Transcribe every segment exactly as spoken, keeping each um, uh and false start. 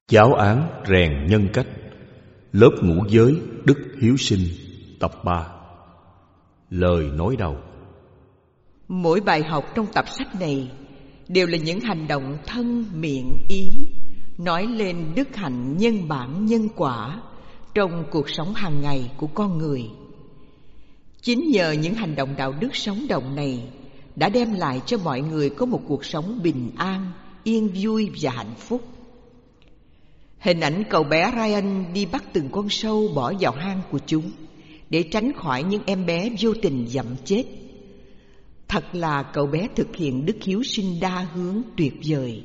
Giáo án rèn nhân cách. Lớp ngũ giới đức hiếu sinh. Tập ba. Lời nói đầu. Mỗi bài học trong tập sách này đều là những hành động thân, miệng, ý nói lên đức hạnh nhân bản nhân quả trong cuộc sống hàng ngày của con người. Chính nhờ những hành động đạo đức sống động này đã đem lại cho mọi người có một cuộc sống bình an, yên vui và hạnh phúc. Hình ảnh cậu bé Ryan đi bắt từng con sâu bỏ vào hang của chúng để tránh khỏi những em bé vô tình dẫm chết. Thật là cậu bé thực hiện đức hiếu sinh đa hướng tuyệt vời.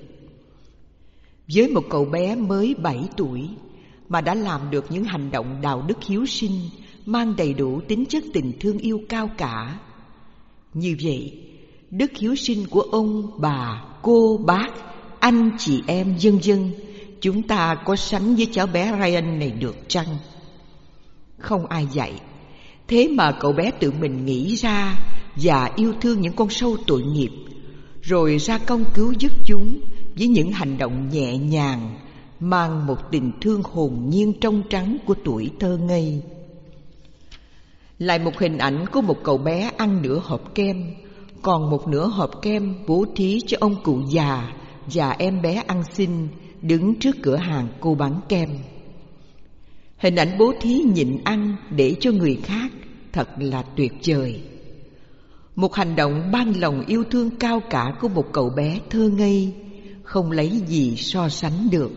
Với một cậu bé mới bảy tuổi mà đã làm được những hành động đạo đức hiếu sinh mang đầy đủ tính chất tình thương yêu cao cả. Như vậy, đức hiếu sinh của ông, bà, cô, bác, anh, chị em, vân vân, chúng ta có sánh với cháu bé Ryan này được chăng? Không ai dạy, thế mà cậu bé tự mình nghĩ ra và yêu thương những con sâu tội nghiệp, rồi ra công cứu giúp chúng với những hành động nhẹ nhàng, mang một tình thương hồn nhiên trong trắng của tuổi thơ ngây. Lại một hình ảnh của một cậu bé ăn nửa hộp kem, còn một nửa hộp kem bố thí cho ông cụ già và em bé ăn xin đứng trước cửa hàng cô bán kem. Hình ảnh bố thí nhịn ăn để cho người khác thật là tuyệt vời. Một hành động ban lòng yêu thương cao cả của một cậu bé thơ ngây, không lấy gì so sánh được.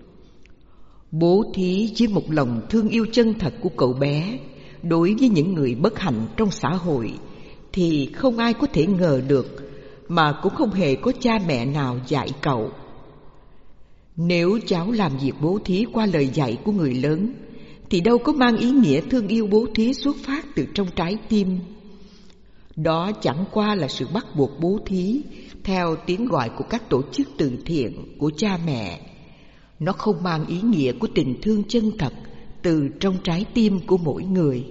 Bố thí với một lòng thương yêu chân thật của cậu bé đối với những người bất hạnh trong xã hội thì không ai có thể ngờ được, mà cũng không hề có cha mẹ nào dạy cậu. Nếu cháu làm việc bố thí qua lời dạy của người lớn thì đâu có mang ý nghĩa thương yêu bố thí xuất phát từ trong trái tim. Đó chẳng qua là sự bắt buộc bố thí theo tiếng gọi của các tổ chức từ thiện của cha mẹ. Nó không mang ý nghĩa của tình thương chân thật từ trong trái tim của mỗi người.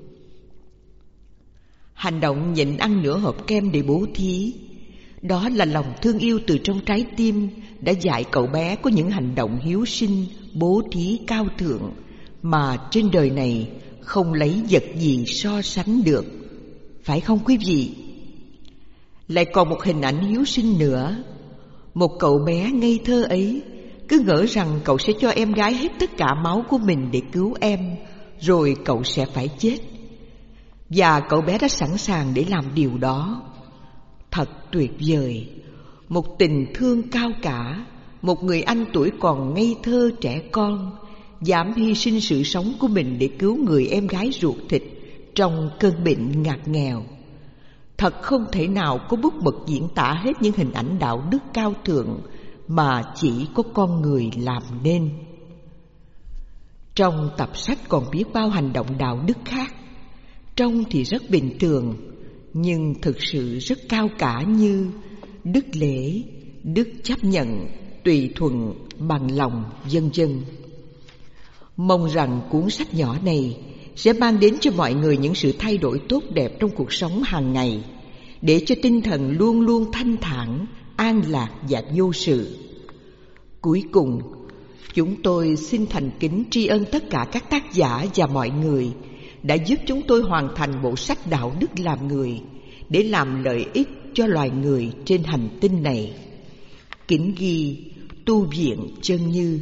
Hành động nhịn ăn nửa hộp kem để bố thí, đó là lòng thương yêu từ trong trái tim đã dạy cậu bé có những hành động hiếu sinh, bố thí cao thượng mà trên đời này không lấy vật gì so sánh được. Phải không quý vị? Lại còn một hình ảnh hiếu sinh nữa. Một cậu bé ngây thơ ấy cứ ngỡ rằng cậu sẽ cho em gái hết tất cả máu của mình để cứu em, rồi cậu sẽ phải chết. Và cậu bé đã sẵn sàng để làm điều đó. Thật tuyệt vời. Một tình thương cao cả. Một người anh tuổi còn ngây thơ trẻ con dám hy sinh sự sống của mình để cứu người em gái ruột thịt trong cơn bệnh ngặt nghèo. Thật không thể nào có bút mực diễn tả hết những hình ảnh đạo đức cao thượng mà chỉ có con người làm nên. Trong tập sách còn biết bao hành động đạo đức khác, trông thì rất bình thường nhưng thực sự rất cao cả, như đức lễ, đức chấp nhận, tùy thuận, bằng lòng, vân vân. Mong rằng cuốn sách nhỏ này sẽ mang đến cho mọi người những sự thay đổi tốt đẹp trong cuộc sống hàng ngày, để cho tinh thần luôn luôn thanh thản, an lạc và vô sự. Cuối cùng, chúng tôi xin thành kính tri ân tất cả các tác giả và mọi người đã giúp chúng tôi hoàn thành bộ sách đạo đức làm người để làm lợi ích cho loài người trên hành tinh này. Kính ghi Tu viện Chân Như.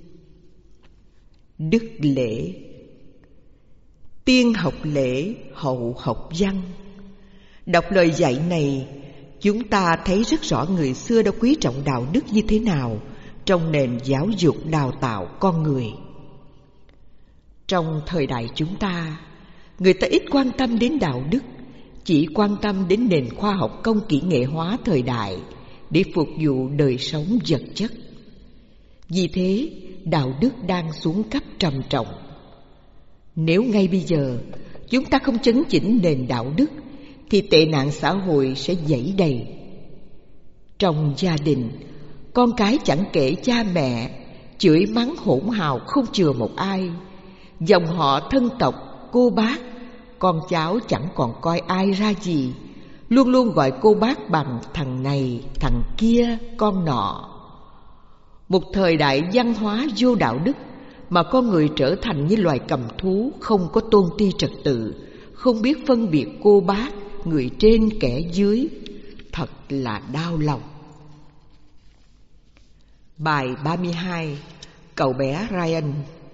Đức lễ. Tiên học lễ, hậu học văn. Đọc lời dạy này, chúng ta thấy rất rõ người xưa đã quý trọng đạo đức như thế nào trong nền giáo dục đào tạo con người. Trong thời đại chúng ta, người ta ít quan tâm đến đạo đức, chỉ quan tâm đến nền khoa học công kỹ nghệ hóa thời đại để phục vụ đời sống vật chất. Vì thế, đạo đức đang xuống cấp trầm trọng. Nếu ngay bây giờ chúng ta không chấn chỉnh nền đạo đức thì tệ nạn xã hội sẽ dẫy đầy. Trong gia đình, con cái chẳng kể cha mẹ, chửi mắng hỗn hào không chừa một ai. Dòng họ thân tộc, cô bác, con cháu chẳng còn coi ai ra gì, luôn luôn gọi cô bác bằng thằng này, thằng kia, con nọ. Một thời đại văn hóa vô đạo đức mà con người trở thành như loài cầm thú, không có tôn ti trật tự, không biết phân biệt cô bác, người trên kẻ dưới, thật là đau lòng. Bài ba mươi hai. Cậu bé Ryan.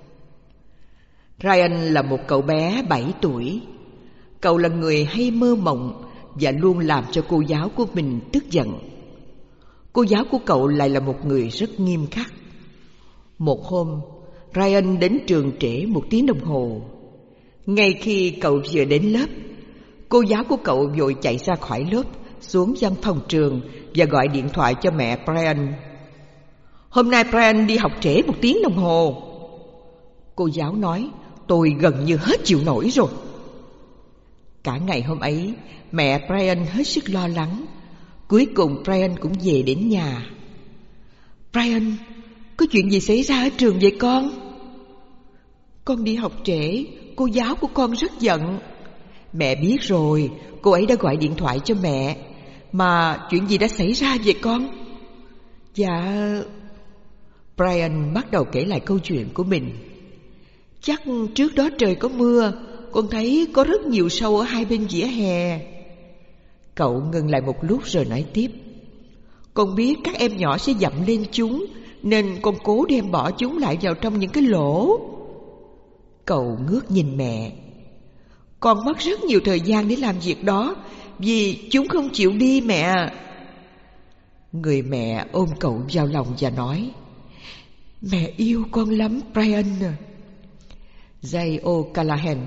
Ryan là một cậu bé bảy tuổi. Cậu là người hay mơ mộng và luôn làm cho cô giáo của mình tức giận. Cô giáo của cậu lại là một người rất nghiêm khắc. Một hôm, Ryan đến trường trễ một tiếng đồng hồ. Ngay khi cậu vừa đến lớp, cô giáo của cậu vội chạy ra khỏi lớp, xuống văn phòng trường và gọi điện thoại cho mẹ Brian. Hôm nay Brian đi học trễ một tiếng đồng hồ. Cô giáo nói, tôi gần như hết chịu nổi rồi. Cả ngày hôm ấy, mẹ Brian hết sức lo lắng. Cuối cùng Brian cũng về đến nhà. Brian, có chuyện gì xảy ra ở trường vậy con? Con đi học trễ, cô giáo của con rất giận. Mẹ biết rồi, cô ấy đã gọi điện thoại cho mẹ. Mà chuyện gì đã xảy ra vậy con? Dạ... Brian bắt đầu kể lại câu chuyện của mình. Chắc trước đó trời có mưa, con thấy có rất nhiều sâu ở hai bên vỉa hè. Cậu ngừng lại một lúc rồi nói tiếp. Con biết các em nhỏ sẽ dậm lên chúng, nên con cố đem bỏ chúng lại vào trong những cái lỗ. Cậu ngước nhìn mẹ. Con mất rất nhiều thời gian để làm việc đó, vì chúng không chịu đi mẹ. Người mẹ ôm cậu vào lòng và nói, mẹ yêu con lắm Brian. J. O'Callaghan.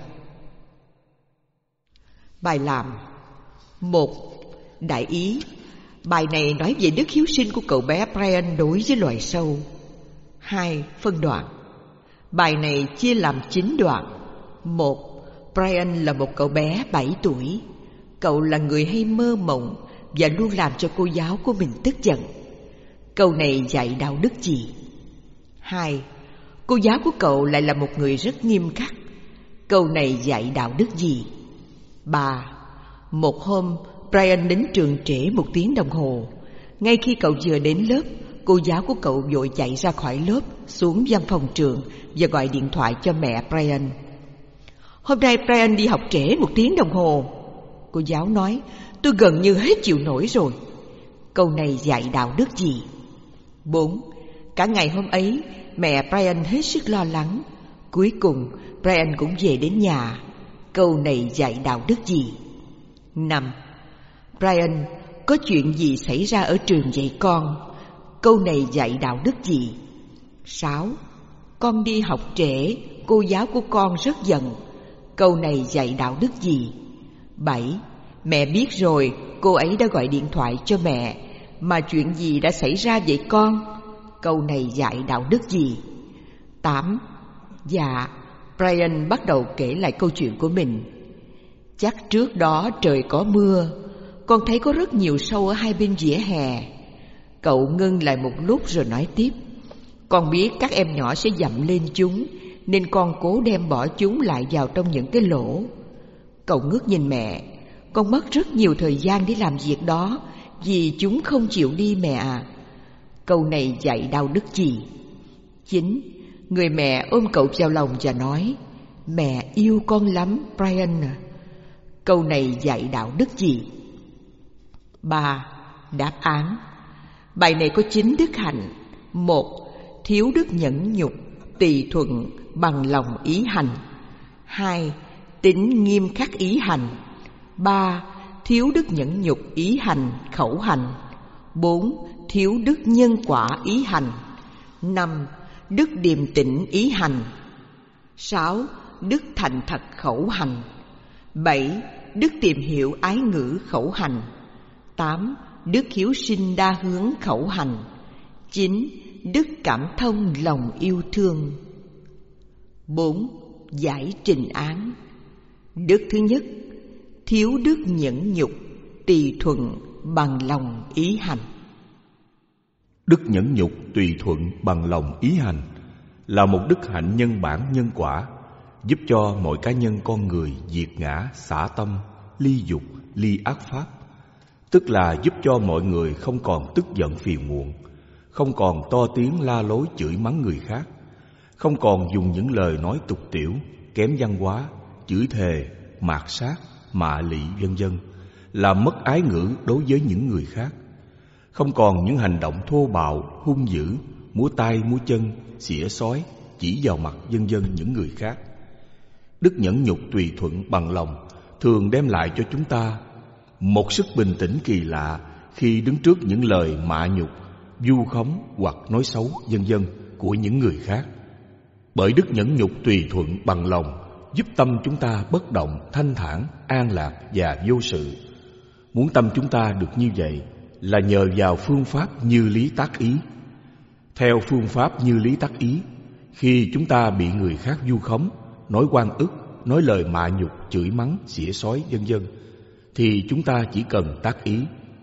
Bài làm. Một. Đại ý. Bài này nói về đức hiếu sinh của cậu bé Brian đối với loài sâu. Hai. Phân đoạn. Bài này chia làm chín đoạn. Một. Brian là một cậu bé bảy tuổi. Cậu là người hay mơ mộng và luôn làm cho cô giáo của mình tức giận. Câu này dạy đạo đức gì? Hai. Cô giáo của cậu lại là một người rất nghiêm khắc. Câu này dạy đạo đức gì? Ba. Một hôm, Brian đến trường trễ một tiếng đồng hồ. Ngay khi cậu vừa đến lớp, cô giáo của cậu vội chạy ra khỏi lớp, xuống văn phòng trường và gọi điện thoại cho mẹ Brian. Hôm nay Brian đi học trễ một tiếng đồng hồ. Cô giáo nói, tôi gần như hết chịu nổi rồi. Câu này dạy đạo đức gì? Bốn. Cả ngày hôm ấy, mẹ Brian hết sức lo lắng. Cuối cùng, Brian cũng về đến nhà. Câu này dạy đạo đức gì? Năm. Brian, có chuyện gì xảy ra ở trường vậy con? Câu này dạy đạo đức gì? Sáu. Con đi học trễ, cô giáo của con rất giận. Câu này dạy đạo đức gì? Bảy. Mẹ biết rồi, cô ấy đã gọi điện thoại cho mẹ. Mà chuyện gì đã xảy ra vậy con? Câu này dạy đạo đức gì? Tám. Dạ, Brian bắt đầu kể lại câu chuyện của mình. Chắc trước đó trời có mưa, con thấy có rất nhiều sâu ở hai bên vỉa hè. Cậu ngưng lại một lúc rồi nói tiếp. Con biết các em nhỏ sẽ dậm lên chúng, nên con cố đem bỏ chúng lại vào trong những cái lỗ. Cậu ngước nhìn mẹ. Con mất rất nhiều thời gian để làm việc đó, vì chúng không chịu đi mẹ à. Câu này dạy đạo đức gì? Chín. Người mẹ ôm cậu vào lòng và nói, mẹ yêu con lắm Brian à. Câu này dạy đạo đức gì? Ba. Đáp án. Bài này có chín đức hạnh. Một. Thiếu đức nhẫn nhục, tùy thuận, bằng lòng ý hành. Hai. Tính nghiêm khắc ý hành. Ba. Thiếu đức nhẫn nhục ý hành, khẩu hành. Bốn. Thiếu đức nhân quả ý hành. Năm. Đức điềm tĩnh ý hành. Sáu. Đức thành thật khẩu hành. Bảy. Đức tìm hiểu ái ngữ khẩu hành. Tám. Đức hiếu sinh đa hướng khẩu hành. Chín. Đức cảm thông lòng yêu thương. Bốn. Giải trình án. Đức thứ nhất, thiếu đức nhẫn nhục, tùy thuận, bằng lòng ý hành. Đức nhẫn nhục tùy thuận bằng lòng ý hành là một đức hạnh nhân bản nhân quả, giúp cho mọi cá nhân con người diệt ngã, xả tâm, ly dục, ly ác pháp. Tức là giúp cho mọi người không còn tức giận phiền muộn, không còn to tiếng la lối chửi mắng người khác, không còn dùng những lời nói tục tĩu, kém văn hóa, chửi thề, mạt sát, mạ lị vân vân, làm mất ái ngữ đối với những người khác, không còn những hành động thô bạo, hung dữ, múa tay múa chân, xỉa xói, chỉ vào mặt vân vân những người khác. Đức nhẫn nhục tùy thuận bằng lòng thường đem lại cho chúng ta một sức bình tĩnh kỳ lạ khi đứng trước những lời mạ nhục, vu khống hoặc nói xấu vân vân của những người khác. Bởi đức nhẫn nhục tùy thuận bằng lòng giúp tâm chúng ta bất động, thanh thản, an lạc và vô sự. Muốn tâm chúng ta được như vậy là nhờ vào phương pháp như lý tác ý. Theo phương pháp như lý tác ý, khi chúng ta bị người khác vu khống, nói oan ức, nói lời mạ nhục, chửi mắng, xỉa xói vân vân, thì chúng ta chỉ cần tác ý.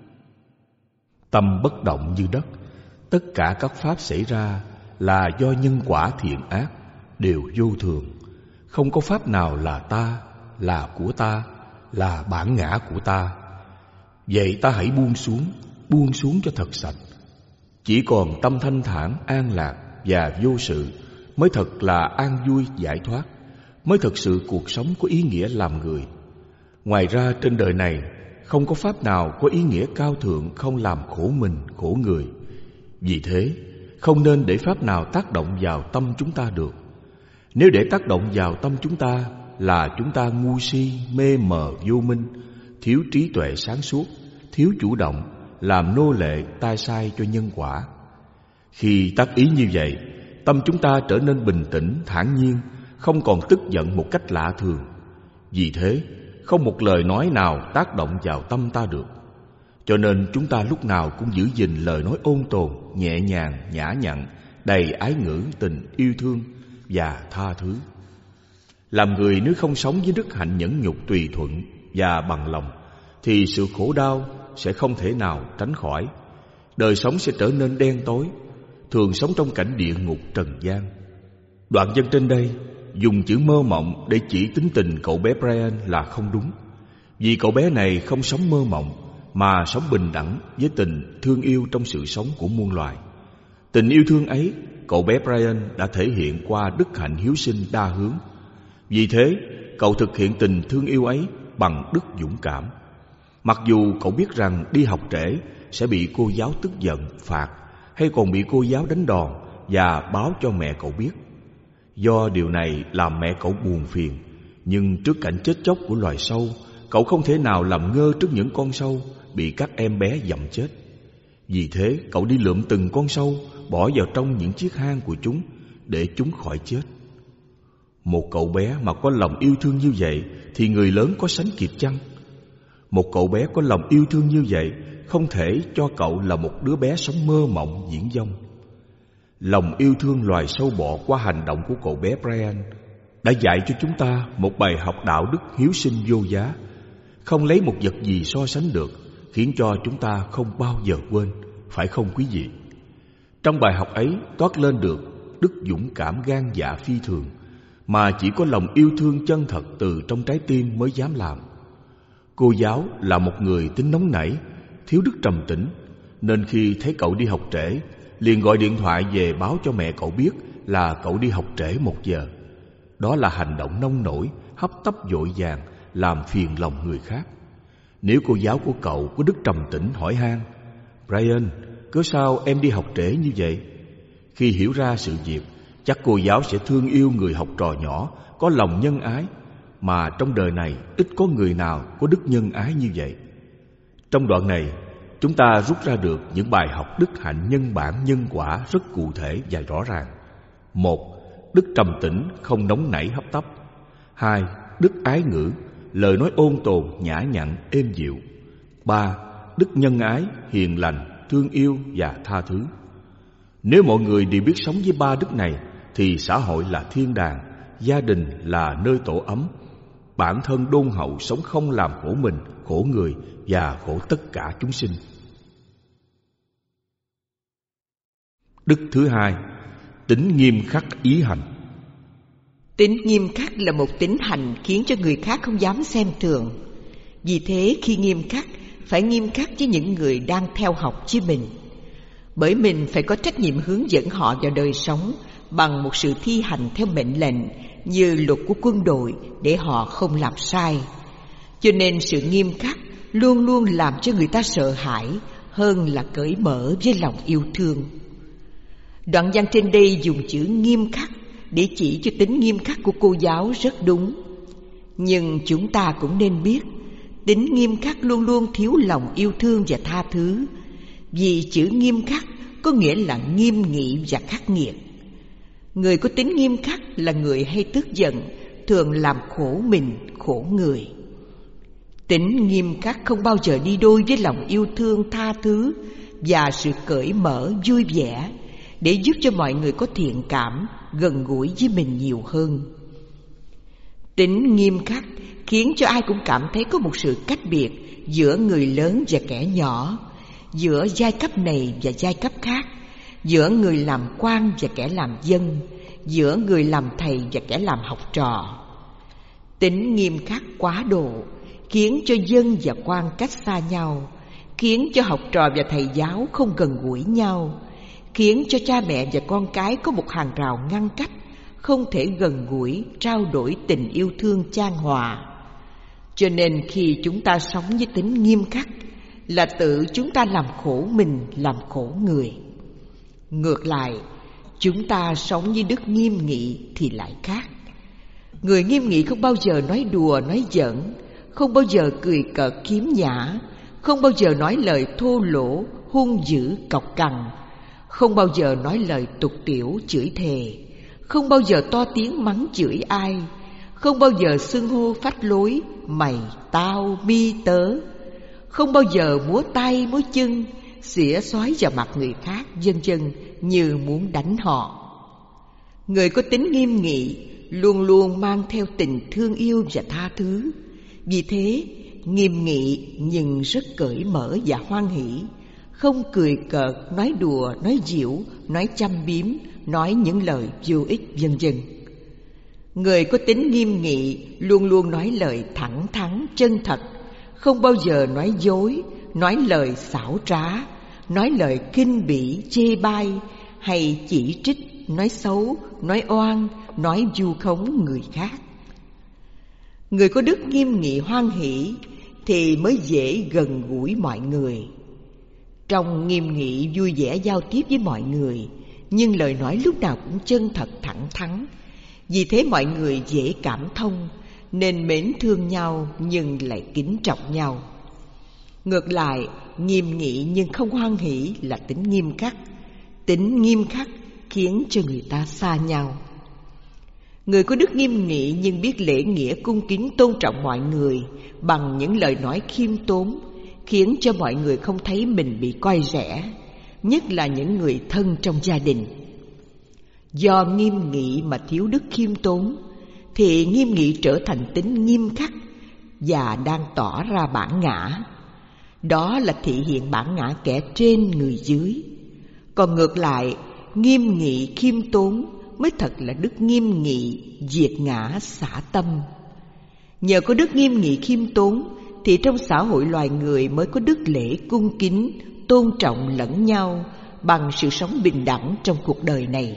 Tâm bất động như đất, tất cả các pháp xảy ra là do nhân quả thiện ác, đều vô thường. Không có pháp nào là ta, là của ta, là bản ngã của ta. Vậy ta hãy buông xuống, buông xuống cho thật sạch. Chỉ còn tâm thanh thản, an lạc và vô sự mới thật là an vui giải thoát, mới thực sự cuộc sống có ý nghĩa làm người. Ngoài ra trên đời này không có pháp nào có ý nghĩa cao thượng không làm khổ mình, khổ người. Vì thế không nên để pháp nào tác động vào tâm chúng ta được. Nếu để tác động vào tâm chúng ta là chúng ta ngu si, mê mờ, vô minh, thiếu trí tuệ sáng suốt, thiếu chủ động, làm nô lệ tai sai cho nhân quả. Khi tác ý như vậy, tâm chúng ta trở nên bình tĩnh, thản nhiên, không còn tức giận một cách lạ thường. Vì thế, không một lời nói nào tác động vào tâm ta được. Cho nên chúng ta lúc nào cũng giữ gìn lời nói ôn tồn, nhẹ nhàng, nhã nhặn, đầy ái ngữ, tình, yêu thương và tha thứ. Làm người nếu không sống với đức hạnh nhẫn nhục tùy thuận và bằng lòng, thì sự khổ đau sẽ không thể nào tránh khỏi. Đời sống sẽ trở nên đen tối, thường sống trong cảnh địa ngục trần gian. Đoạn văn trên đây dùng chữ mơ mộng để chỉ tính tình cậu bé Brian là không đúng. Vì cậu bé này không sống mơ mộng, mà sống bình đẳng với tình thương yêu trong sự sống của muôn loài. Tình yêu thương ấy, cậu bé Brian đã thể hiện qua đức hạnh hiếu sinh đa hướng. Vì thế, cậu thực hiện tình thương yêu ấy bằng đức dũng cảm. Mặc dù cậu biết rằng đi học trễ sẽ bị cô giáo tức giận, phạt, hay còn bị cô giáo đánh đòn và báo cho mẹ cậu biết. Do điều này làm mẹ cậu buồn phiền, nhưng trước cảnh chết chóc của loài sâu, cậu không thể nào làm ngơ trước những con sâu bị các em bé dẫm chết. Vì thế, cậu đi lượm từng con sâu, bỏ vào trong những chiếc hang của chúng để chúng khỏi chết. Một cậu bé mà có lòng yêu thương như vậy thì người lớn có sánh kịp chăng? Một cậu bé có lòng yêu thương như vậy không thể cho cậu là một đứa bé sống mơ mộng diễn vong. Lòng yêu thương loài sâu bọ qua hành động của cậu bé Brian đã dạy cho chúng ta một bài học đạo đức hiếu sinh vô giá, không lấy một vật gì so sánh được, khiến cho chúng ta không bao giờ quên, phải không quý vị? Trong bài học ấy toát lên được đức dũng cảm gan dạ phi thường, mà chỉ có lòng yêu thương chân thật từ trong trái tim mới dám làm. Cô giáo là một người tính nóng nảy, thiếu đức trầm tĩnh, nên khi thấy cậu đi học trễ, liền gọi điện thoại về báo cho mẹ cậu biết là cậu đi học trễ một giờ. Đó là hành động nông nổi, hấp tấp vội vàng, làm phiền lòng người khác. Nếu cô giáo của cậu có đức trầm tĩnh hỏi han: Brian, cớ sao em đi học trễ như vậy? Khi hiểu ra sự việc, chắc cô giáo sẽ thương yêu người học trò nhỏ, có lòng nhân ái, mà trong đời này ít có người nào có đức nhân ái như vậy. Trong đoạn này, chúng ta rút ra được những bài học đức hạnh nhân bản nhân quả rất cụ thể và rõ ràng. Một, đức trầm tĩnh, không nóng nảy hấp tấp. Hai, đức ái ngữ, lời nói ôn tồn, nhã nhặn, êm dịu. Ba, đức nhân ái, hiền lành, thương yêu và tha thứ. Nếu mọi người đều biết sống với ba đức này, thì xã hội là thiên đàng, gia đình là nơi tổ ấm, bản thân đôn hậu sống không làm khổ mình, khổ người và khổ tất cả chúng sinh. Đức thứ hai, tính nghiêm khắc ý hành. Tính nghiêm khắc là một tính hành khiến cho người khác không dám xem thường. Vì thế khi nghiêm khắc, phải nghiêm khắc với những người đang theo học với mình. Bởi mình phải có trách nhiệm hướng dẫn họ vào đời sống bằng một sự thi hành theo mệnh lệnh như luật của quân đội để họ không làm sai. Cho nên sự nghiêm khắc luôn luôn làm cho người ta sợ hãi hơn là cởi mở với lòng yêu thương. Đoạn văn trên đây dùng chữ nghiêm khắc để chỉ cho tính nghiêm khắc của cô giáo rất đúng. Nhưng chúng ta cũng nên biết, tính nghiêm khắc luôn luôn thiếu lòng yêu thương và tha thứ. Vì chữ nghiêm khắc có nghĩa là nghiêm nghị và khắc nghiệt. Người có tính nghiêm khắc là người hay tức giận, thường làm khổ mình, khổ người. Tính nghiêm khắc không bao giờ đi đôi với lòng yêu thương, tha thứ và sự cởi mở, vui vẻ, để giúp cho mọi người có thiện cảm, gần gũi với mình nhiều hơn. Tính nghiêm khắc khiến cho ai cũng cảm thấy có một sự cách biệt giữa người lớn và kẻ nhỏ, giữa giai cấp này và giai cấp khác, giữa người làm quan và kẻ làm dân, giữa người làm thầy và kẻ làm học trò. Tính nghiêm khắc quá độ khiến cho dân và quan cách xa nhau, khiến cho học trò và thầy giáo không gần gũi nhau, khiến cho cha mẹ và con cái có một hàng rào ngăn cách, không thể gần gũi, trao đổi tình yêu thương chan hòa. Cho nên khi chúng ta sống với tính nghiêm khắc là tự chúng ta làm khổ mình, làm khổ người. Ngược lại, chúng ta sống với đức nghiêm nghị thì lại khác. Người nghiêm nghị không bao giờ nói đùa, nói giỡn, không bao giờ cười cợt khiếm nhã, không bao giờ nói lời thô lỗ, hung dữ, cọc cằn, không bao giờ nói lời tục tĩu, chửi thề, không bao giờ to tiếng mắng chửi ai, không bao giờ xưng hô phách lối mày, tao, mi, tớ, không bao giờ múa tay múa chân, xỉa xói vào mặt người khác, vân vân, như muốn đánh họ. Người có tính nghiêm nghị luôn luôn mang theo tình thương yêu và tha thứ. Vì thế, nghiêm nghị nhưng rất cởi mở và hoan hỷ, không cười cợt, nói đùa, nói giễu, nói châm biếm, nói những lời vô ích, vân vân. Người có tính nghiêm nghị luôn luôn nói lời thẳng thắn, chân thật, không bao giờ nói dối, nói lời xảo trá, nói lời khinh bỉ, chê bai hay chỉ trích, nói xấu, nói oan, nói vu khống người khác. Người có đức nghiêm nghị hoan hỷ thì mới dễ gần gũi mọi người. Trong nghiêm nghị vui vẻ giao tiếp với mọi người, nhưng lời nói lúc nào cũng chân thật thẳng thắn. Vì thế mọi người dễ cảm thông, nên mến thương nhau nhưng lại kính trọng nhau. Ngược lại, nghiêm nghị nhưng không hoan hỷ là tính nghiêm khắc. Tính nghiêm khắc khiến cho người ta xa nhau. Người có đức nghiêm nghị nhưng biết lễ nghĩa, cung kính, tôn trọng mọi người bằng những lời nói khiêm tốn, khiến cho mọi người không thấy mình bị coi rẻ, nhất là những người thân trong gia đình. Do nghiêm nghị mà thiếu đức khiêm tốn, thì nghiêm nghị trở thành tính nghiêm khắc và đang tỏ ra bản ngã. Đó là thể hiện bản ngã kẻ trên người dưới. Còn ngược lại, nghiêm nghị khiêm tốn mới thật là đức nghiêm nghị diệt ngã xả tâm. Nhờ có đức nghiêm nghị khiêm tốn thì trong xã hội loài người mới có đức lễ cung kính, tôn trọng lẫn nhau bằng sự sống bình đẳng trong cuộc đời này.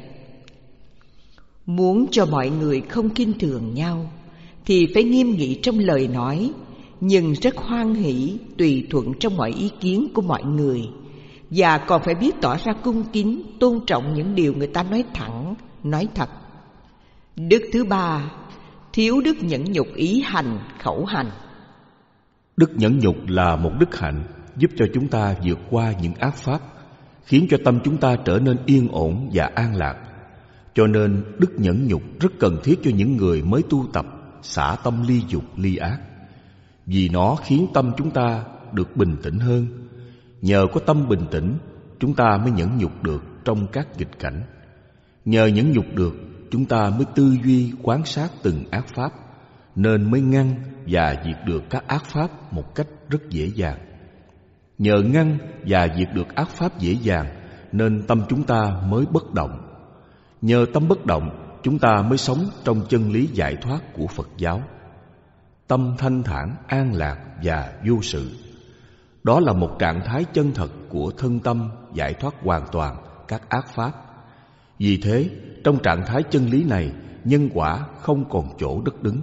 Muốn cho mọi người không khinh thường nhau thì phải nghiêm nghị trong lời nói, nhưng rất hoan hỷ, tùy thuận trong mọi ý kiến của mọi người, và còn phải biết tỏ ra cung kính, tôn trọng những điều người ta nói thẳng, nói thật. Đức thứ ba, thiếu đức nhẫn nhục ý hành, khẩu hành. Đức nhẫn nhục là một đức hạnh giúp cho chúng ta vượt qua những ác pháp, khiến cho tâm chúng ta trở nên yên ổn và an lạc. Cho nên đức nhẫn nhục rất cần thiết cho những người mới tu tập, xả tâm ly dục ly ác. Vì nó khiến tâm chúng ta được bình tĩnh hơn. Nhờ có tâm bình tĩnh, chúng ta mới nhẫn nhục được trong các nghịch cảnh. Nhờ nhẫn nhục được, chúng ta mới tư duy quan sát từng ác pháp, nên mới ngăn và diệt được các ác pháp một cách rất dễ dàng. Nhờ ngăn và diệt được ác pháp dễ dàng, nên tâm chúng ta mới bất động. Nhờ tâm bất động, chúng ta mới sống trong chân lý giải thoát của Phật giáo. Tâm thanh thản, an lạc và vô sự. Đó là một trạng thái chân thật của thân tâm giải thoát hoàn toàn các ác pháp. Vì thế, trong trạng thái chân lý này, nhân quả không còn chỗ đất đứng.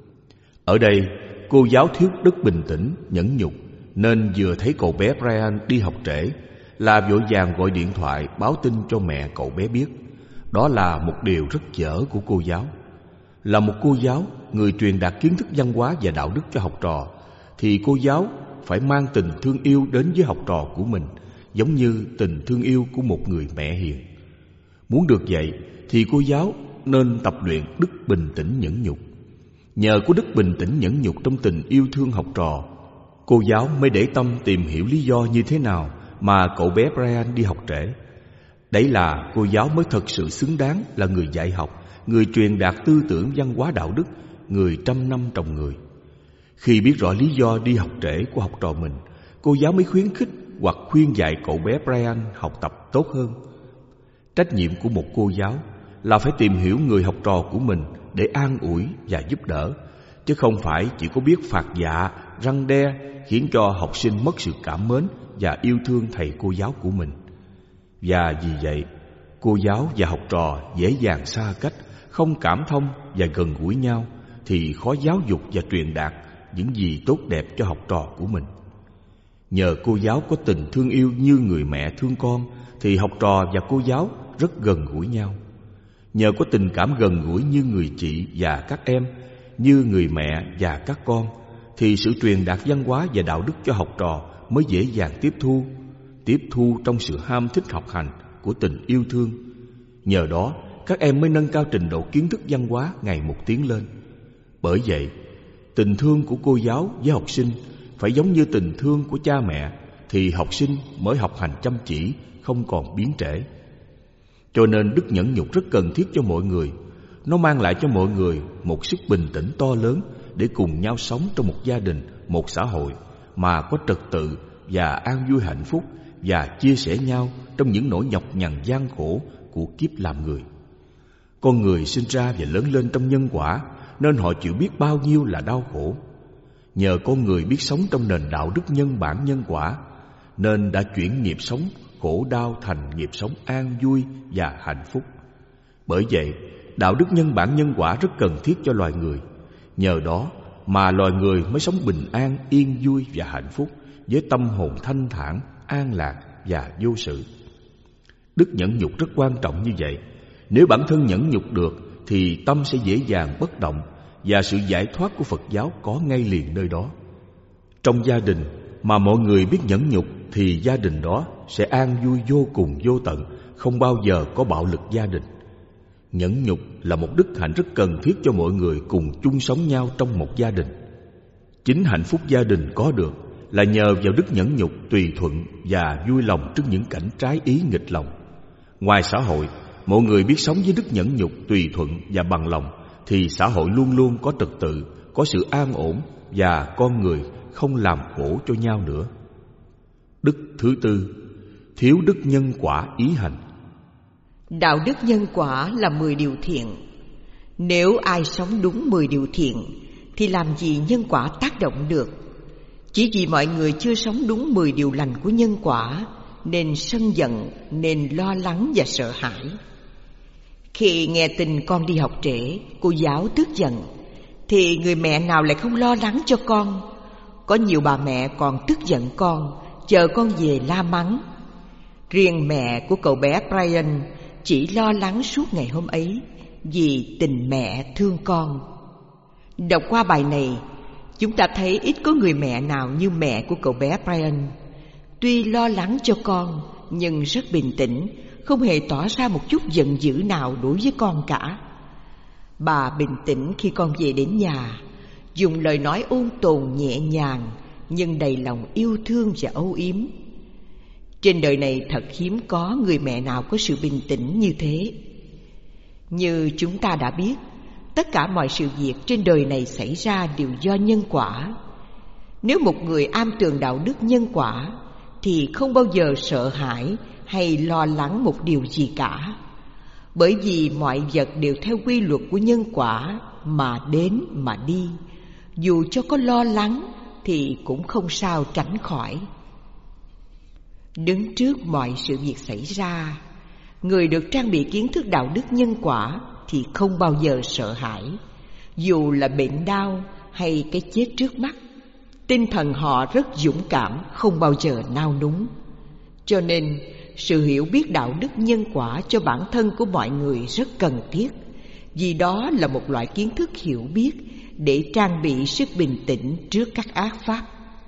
Ở đây, cô giáo thiếu đức bình tĩnh, nhẫn nhục, nên vừa thấy cậu bé Brian đi học trễ là vội vàng gọi điện thoại báo tin cho mẹ cậu bé biết. Đó là một điều rất dở của cô giáo. Là một cô giáo, người truyền đạt kiến thức văn hóa và đạo đức cho học trò, thì cô giáo phải mang tình thương yêu đến với học trò của mình, giống như tình thương yêu của một người mẹ hiền. Muốn được vậy thì cô giáo nên tập luyện đức bình tĩnh nhẫn nhục. Nhờ có đức bình tĩnh nhẫn nhục trong tình yêu thương học trò, cô giáo mới để tâm tìm hiểu lý do như thế nào mà cậu bé Brian đi học trễ. Đấy là cô giáo mới thật sự xứng đáng là người dạy học, người truyền đạt tư tưởng văn hóa đạo đức, người trăm năm trồng người. Khi biết rõ lý do đi học trễ của học trò mình, cô giáo mới khuyến khích hoặc khuyên dạy cậu bé Brian học tập tốt hơn. Trách nhiệm của một cô giáo là phải tìm hiểu người học trò của mình để an ủi và giúp đỡ, chứ không phải chỉ có biết phạt dạ, răn đe, khiến cho học sinh mất sự cảm mến và yêu thương thầy cô giáo của mình. Và vì vậy, cô giáo và học trò dễ dàng xa cách, không cảm thông và gần gũi nhau, thì khó giáo dục và truyền đạt những gì tốt đẹp cho học trò của mình. Nhờ cô giáo có tình thương yêu như người mẹ thương con, thì học trò và cô giáo rất gần gũi nhau. Nhờ có tình cảm gần gũi như người chị và các em, như người mẹ và các con, thì sự truyền đạt văn hóa và đạo đức cho học trò mới dễ dàng tiếp thu, tiếp thu trong sự ham thích học hành của tình yêu thương. Nhờ đó, các em mới nâng cao trình độ kiến thức văn hóa ngày một tiến lên. Bởi vậy, tình thương của cô giáo với học sinh phải giống như tình thương của cha mẹ, thì học sinh mới học hành chăm chỉ, không còn biến trễ. Cho nên đức nhẫn nhục rất cần thiết cho mọi người. Nó mang lại cho mọi người một sức bình tĩnh to lớn để cùng nhau sống trong một gia đình, một xã hội mà có trật tự và an vui hạnh phúc, và chia sẻ nhau trong những nỗi nhọc nhằn gian khổ của kiếp làm người. Con người sinh ra và lớn lên trong nhân quả, nên họ chịu biết bao nhiêu là đau khổ. Nhờ con người biết sống trong nền đạo đức nhân bản nhân quả, nên đã chuyển nghiệp sống khổ đau thành nghiệp sống an vui và hạnh phúc. Bởi vậy, đạo đức nhân bản nhân quả rất cần thiết cho loài người. Nhờ đó mà loài người mới sống bình an, yên vui và hạnh phúc, với tâm hồn thanh thản, an lạc và vô sự. Đức nhẫn nhục rất quan trọng như vậy. Nếu bản thân nhẫn nhục được thì tâm sẽ dễ dàng bất động, và sự giải thoát của Phật giáo có ngay liền nơi đó. Trong gia đình mà mọi người biết nhẫn nhục thì gia đình đó sẽ an vui vô cùng vô tận, không bao giờ có bạo lực gia đình. Nhẫn nhục là một đức hạnh rất cần thiết cho mọi người cùng chung sống nhau trong một gia đình. Chính hạnh phúc gia đình có được là nhờ vào đức nhẫn nhục, tùy thuận và vui lòng trước những cảnh trái ý nghịch lòng. Ngoài xã hội, mọi người biết sống với đức nhẫn nhục, tùy thuận và bằng lòng, thì xã hội luôn luôn có trật tự, có sự an ổn, và con người không làm khổ cho nhau nữa. Đức thứ tư, thiếu đức nhân quả ý hành. Đạo đức nhân quả là mười điều thiện. Nếu ai sống đúng mười điều thiện thì làm gì nhân quả tác động được. Chỉ vì mọi người chưa sống đúng mười điều lành của nhân quả nên sân giận, nên lo lắng và sợ hãi. Khi nghe tin con đi học trễ, cô giáo tức giận, thì người mẹ nào lại không lo lắng cho con. Có nhiều bà mẹ còn tức giận con, chờ con về la mắng. Riêng mẹ của cậu bé Brian chỉ lo lắng suốt ngày hôm ấy vì tình mẹ thương con. Đọc qua bài này, chúng ta thấy ít có người mẹ nào như mẹ của cậu bé Brian. Tuy lo lắng cho con nhưng rất bình tĩnh, không hề tỏ ra một chút giận dữ nào đối với con cả. Bà bình tĩnh khi con về đến nhà, dùng lời nói ôn tồn nhẹ nhàng nhưng đầy lòng yêu thương và âu yếm. Trên đời này thật hiếm có người mẹ nào có sự bình tĩnh như thế. Như chúng ta đã biết, tất cả mọi sự việc trên đời này xảy ra đều do nhân quả. Nếu một người am tường đạo đức nhân quả thì không bao giờ sợ hãi hay lo lắng một điều gì cả. Bởi vì mọi vật đều theo quy luật của nhân quả mà đến mà đi. Dù cho có lo lắng thì cũng không sao tránh khỏi. Đứng trước mọi sự việc xảy ra, người được trang bị kiến thức đạo đức nhân quả thì không bao giờ sợ hãi, dù là bệnh đau hay cái chết trước mắt. Tinh thần họ rất dũng cảm, không bao giờ nao núng. Cho nên sự hiểu biết đạo đức nhân quả cho bản thân của mọi người rất cần thiết, vì đó là một loại kiến thức hiểu biết để trang bị sức bình tĩnh trước các ác pháp.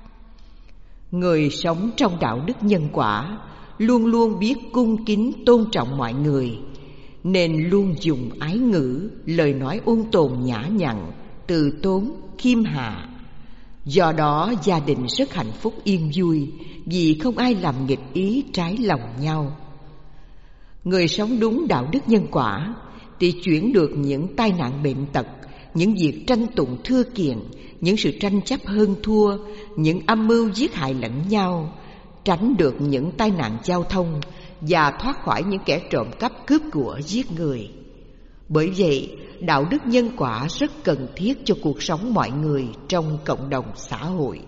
Người sống trong đạo đức nhân quả luôn luôn biết cung kính tôn trọng mọi người, nên luôn dùng ái ngữ, lời nói ôn tồn nhã nhặn, từ tốn, khiêm hạ. Do đó gia đình rất hạnh phúc yên vui, vì không ai làm nghịch ý trái lòng nhau. Người sống đúng đạo đức nhân quả thì chuyển được những tai nạn bệnh tật, những việc tranh tụng thưa kiện, những sự tranh chấp hơn thua, những âm mưu giết hại lẫn nhau, tránh được những tai nạn giao thông và thoát khỏi những kẻ trộm cắp cướp của giết người. Bởi vậy, đạo đức nhân quả rất cần thiết cho cuộc sống mọi người trong cộng đồng xã hội.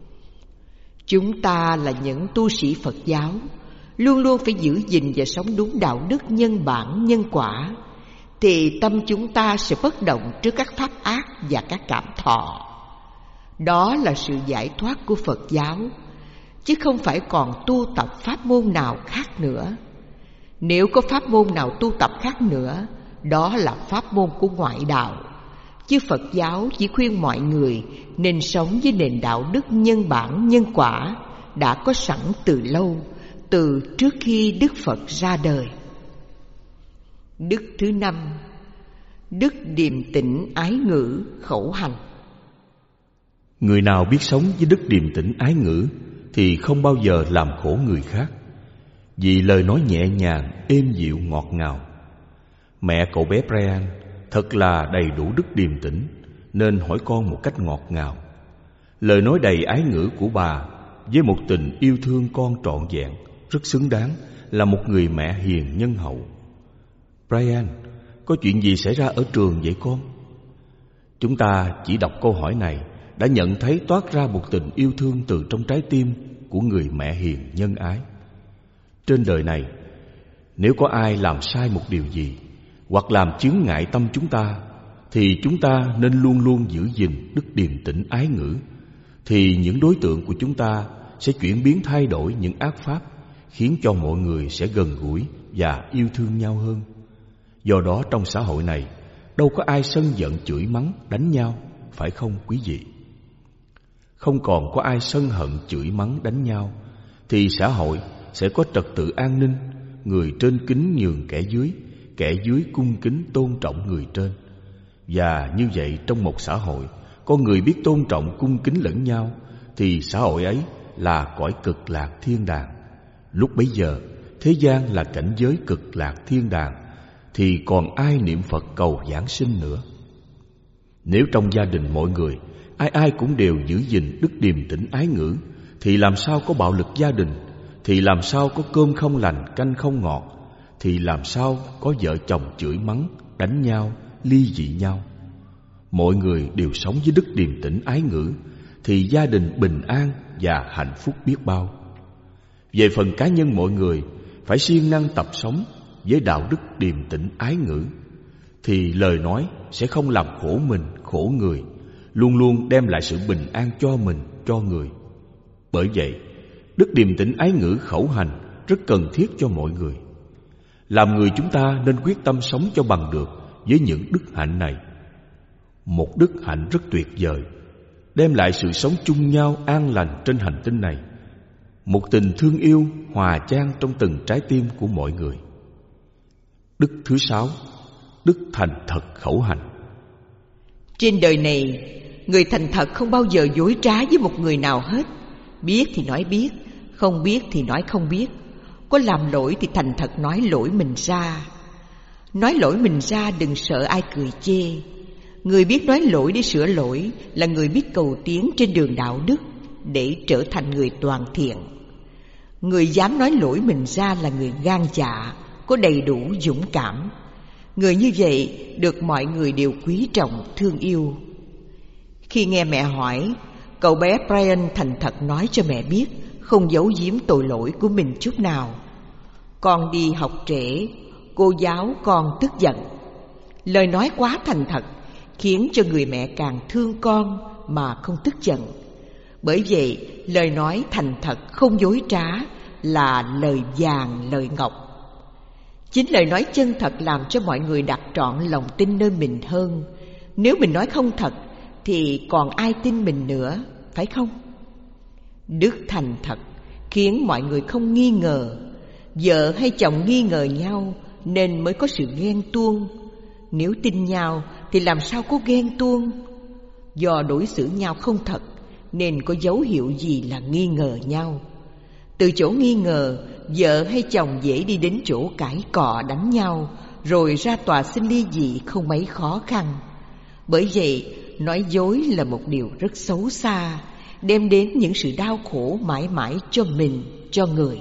Chúng ta là những tu sĩ Phật giáo, luôn luôn phải giữ gìn và sống đúng đạo đức nhân bản nhân quả, thì tâm chúng ta sẽ bất động trước các pháp ác và các cảm thọ. Đó là sự giải thoát của Phật giáo, chứ không phải còn tu tập pháp môn nào khác nữa. Nếu có pháp môn nào tu tập khác nữa, đó là pháp môn của ngoại đạo. Chứ Phật giáo chỉ khuyên mọi người nên sống với nền đạo đức nhân bản nhân quả đã có sẵn từ lâu, từ trước khi Đức Phật ra đời. Đức thứ năm, đức điềm tĩnh ái ngữ khẩu hành. Người nào biết sống với đức điềm tĩnh ái ngữ thì không bao giờ làm khổ người khác, vì lời nói nhẹ nhàng, êm dịu, ngọt ngào. Mẹ cậu bé Brian thật là đầy đủ đức điềm tĩnh, nên hỏi con một cách ngọt ngào. Lời nói đầy ái ngữ của bà với một tình yêu thương con trọn vẹn, rất xứng đáng là một người mẹ hiền nhân hậu. Brian, có chuyện gì xảy ra ở trường vậy con? Chúng ta chỉ đọc câu hỏi này đã nhận thấy toát ra một tình yêu thương từ trong trái tim của người mẹ hiền nhân ái. Trên đời này, nếu có ai làm sai một điều gì hoặc làm chướng ngại tâm chúng ta, thì chúng ta nên luôn luôn giữ gìn đức điềm tĩnh ái ngữ, thì những đối tượng của chúng ta sẽ chuyển biến thay đổi những ác pháp, khiến cho mọi người sẽ gần gũi và yêu thương nhau hơn. Do đó trong xã hội này, đâu có ai sân giận chửi mắng đánh nhau, phải không quý vị? Không còn có ai sân hận chửi mắng đánh nhau, thì xã hội sẽ có trật tự an ninh, người trên kính nhường kẻ dưới, kẻ dưới cung kính tôn trọng người trên. Và như vậy trong một xã hội, con người biết tôn trọng cung kính lẫn nhau, thì xã hội ấy là cõi cực lạc thiên đàng. Lúc bấy giờ, thế gian là cảnh giới cực lạc thiên đàng, thì còn ai niệm Phật cầu giáng sinh nữa. Nếu trong gia đình mọi người ai ai cũng đều giữ gìn đức điềm tĩnh ái ngữ, thì làm sao có bạo lực gia đình, thì làm sao có cơm không lành canh không ngọt, thì làm sao có vợ chồng chửi mắng, đánh nhau, ly dị nhau. Mọi người đều sống với đức điềm tĩnh ái ngữ, thì gia đình bình an và hạnh phúc biết bao. Về phần cá nhân mọi người, phải siêng năng tập sống với đạo đức điềm tĩnh ái ngữ, thì lời nói sẽ không làm khổ mình, khổ người, luôn luôn đem lại sự bình an cho mình, cho người. Bởi vậy, đức điềm tĩnh ái ngữ khẩu hành rất cần thiết cho mọi người. Làm người chúng ta nên quyết tâm sống cho bằng được với những đức hạnh này. Một đức hạnh rất tuyệt vời, đem lại sự sống chung nhau an lành trên hành tinh này, một tình thương yêu hòa chan trong từng trái tim của mọi người. Đức thứ sáu, đức thành thật khẩu hành. Trên đời này, người thành thật không bao giờ dối trá với một người nào hết. Biết thì nói biết, không biết thì nói không biết. Có làm lỗi thì thành thật nói lỗi mình ra. Nói lỗi mình ra, đừng sợ ai cười chê. Người biết nói lỗi để sửa lỗi là người biết cầu tiến trên đường đạo đức để trở thành người toàn thiện. Người dám nói lỗi mình ra là người gan dạ, có đầy đủ dũng cảm. Người như vậy được mọi người đều quý trọng, thương yêu. Khi nghe mẹ hỏi, cậu bé Brian thành thật nói cho mẹ biết không giấu giếm tội lỗi của mình chút nào. Con đi học trễ, cô giáo con tức giận. Lời nói quá thành thật khiến cho người mẹ càng thương con mà không tức giận. Bởi vậy, lời nói thành thật không dối trá là lời vàng lời ngọc. Chính lời nói chân thật làm cho mọi người đặt trọn lòng tin nơi mình hơn. Nếu mình nói không thật thì còn ai tin mình nữa, phải không? Đức thành thật khiến mọi người không nghi ngờ. Vợ hay chồng nghi ngờ nhau nên mới có sự ghen tuông. Nếu tin nhau thì làm sao có ghen tuông? Do đối xử nhau không thật nên có dấu hiệu gì là nghi ngờ nhau. Từ chỗ nghi ngờ, vợ hay chồng dễ đi đến chỗ cãi cọ đánh nhau, rồi ra tòa xin ly dị không mấy khó khăn. Bởi vậy, nói dối là một điều rất xấu xa, đem đến những sự đau khổ mãi mãi cho mình, cho người.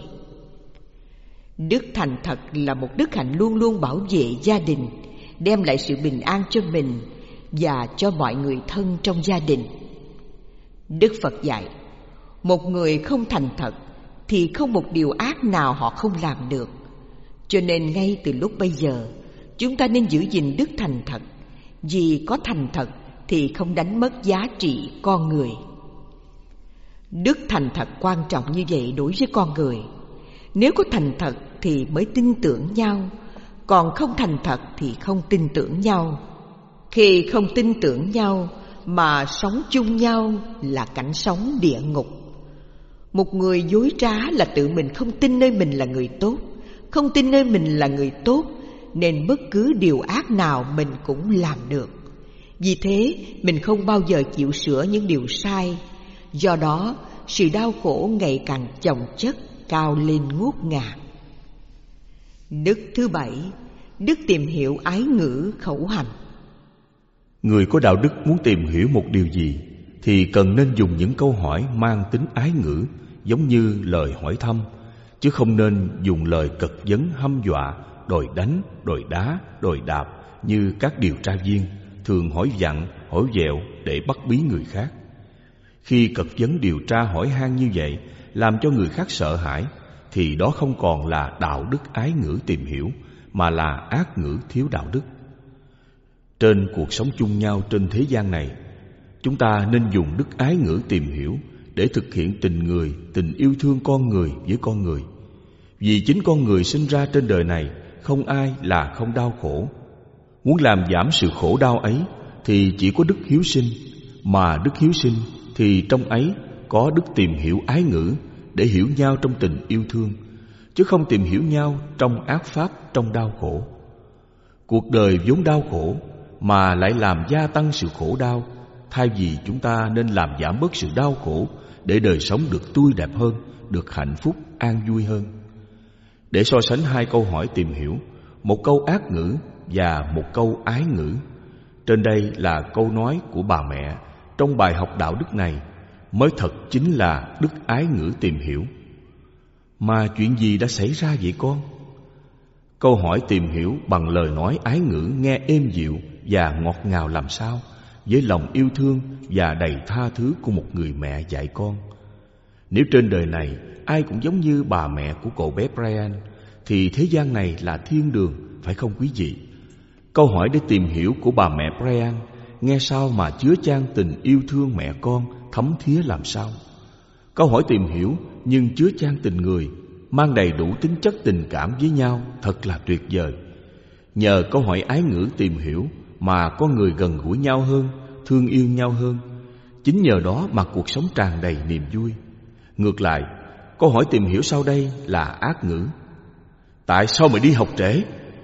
Đức thành thật là một đức hạnh luôn luôn bảo vệ gia đình, đem lại sự bình an cho mình và cho mọi người thân trong gia đình. Đức Phật dạy, một người không thành thật thì không một điều ác nào họ không làm được. Cho nên ngay từ lúc bây giờ, chúng ta nên giữ gìn đức thành thật, vì có thành thật thì không đánh mất giá trị con người. Đức thành thật quan trọng như vậy đối với con người. Nếu có thành thật thì mới tin tưởng nhau, còn không thành thật thì không tin tưởng nhau. Khi không tin tưởng nhau mà sống chung nhau là cảnh sống địa ngục. Một người dối trá là tự mình không tin nơi mình là người tốt, không tin nơi mình là người tốt, nên bất cứ điều ác nào mình cũng làm được. Vì thế mình không bao giờ chịu sửa những điều sai. Do đó sự đau khổ ngày càng chồng chất, cao lên ngút ngàn. Đức thứ bảy, đức tìm hiểu ái ngữ khẩu hành. Người có đạo đức muốn tìm hiểu một điều gì thì cần nên dùng những câu hỏi mang tính ái ngữ, giống như lời hỏi thăm, chứ không nên dùng lời cật vấn hăm dọa, đòi đánh, đòi đá, đòi đạp như các điều tra viên thường hỏi vặn, hỏi vẹo để bắt bí người khác. Khi cật vấn điều tra hỏi han như vậy làm cho người khác sợ hãi thì đó không còn là đạo đức ái ngữ tìm hiểu, mà là ác ngữ thiếu đạo đức. Trên cuộc sống chung nhau trên thế gian này, chúng ta nên dùng đức ái ngữ tìm hiểu để thực hiện tình người, tình yêu thương con người với con người. Vì chính con người sinh ra trên đời này, không ai là không đau khổ. Muốn làm giảm sự khổ đau ấy thì chỉ có đức hiếu sinh, mà đức hiếu sinh thì trong ấy có đức tìm hiểu ái ngữ để hiểu nhau trong tình yêu thương, chứ không tìm hiểu nhau trong ác pháp, trong đau khổ. Cuộc đời vốn đau khổ mà lại làm gia tăng sự khổ đau. Thay vì chúng ta nên làm giảm bớt sự đau khổ để đời sống được tươi đẹp hơn, được hạnh phúc, an vui hơn. Để so sánh hai câu hỏi tìm hiểu, một câu ác ngữ và một câu ái ngữ, trên đây là câu nói của bà mẹ trong bài học đạo đức này mới thật chính là đức ái ngữ tìm hiểu. Mà chuyện gì đã xảy ra vậy con? Câu hỏi tìm hiểu bằng lời nói ái ngữ nghe êm dịu và ngọt ngào làm sao, với lòng yêu thương và đầy tha thứ của một người mẹ dạy con. Nếu trên đời này ai cũng giống như bà mẹ của cậu bé Brian thì thế gian này là thiên đường, phải không quý vị? Câu hỏi để tìm hiểu của bà mẹ Brian nghe sao mà chứa chan tình yêu thương mẹ con thấm thía làm sao. Câu hỏi tìm hiểu nhưng chứa chan tình người, mang đầy đủ tính chất tình cảm với nhau, thật là tuyệt vời. Nhờ câu hỏi ái ngữ tìm hiểu mà con người gần gũi nhau hơn, thương yêu nhau hơn. Chính nhờ đó mà cuộc sống tràn đầy niềm vui. Ngược lại, câu hỏi tìm hiểu sau đây là ác ngữ. Tại sao mày đi học trễ?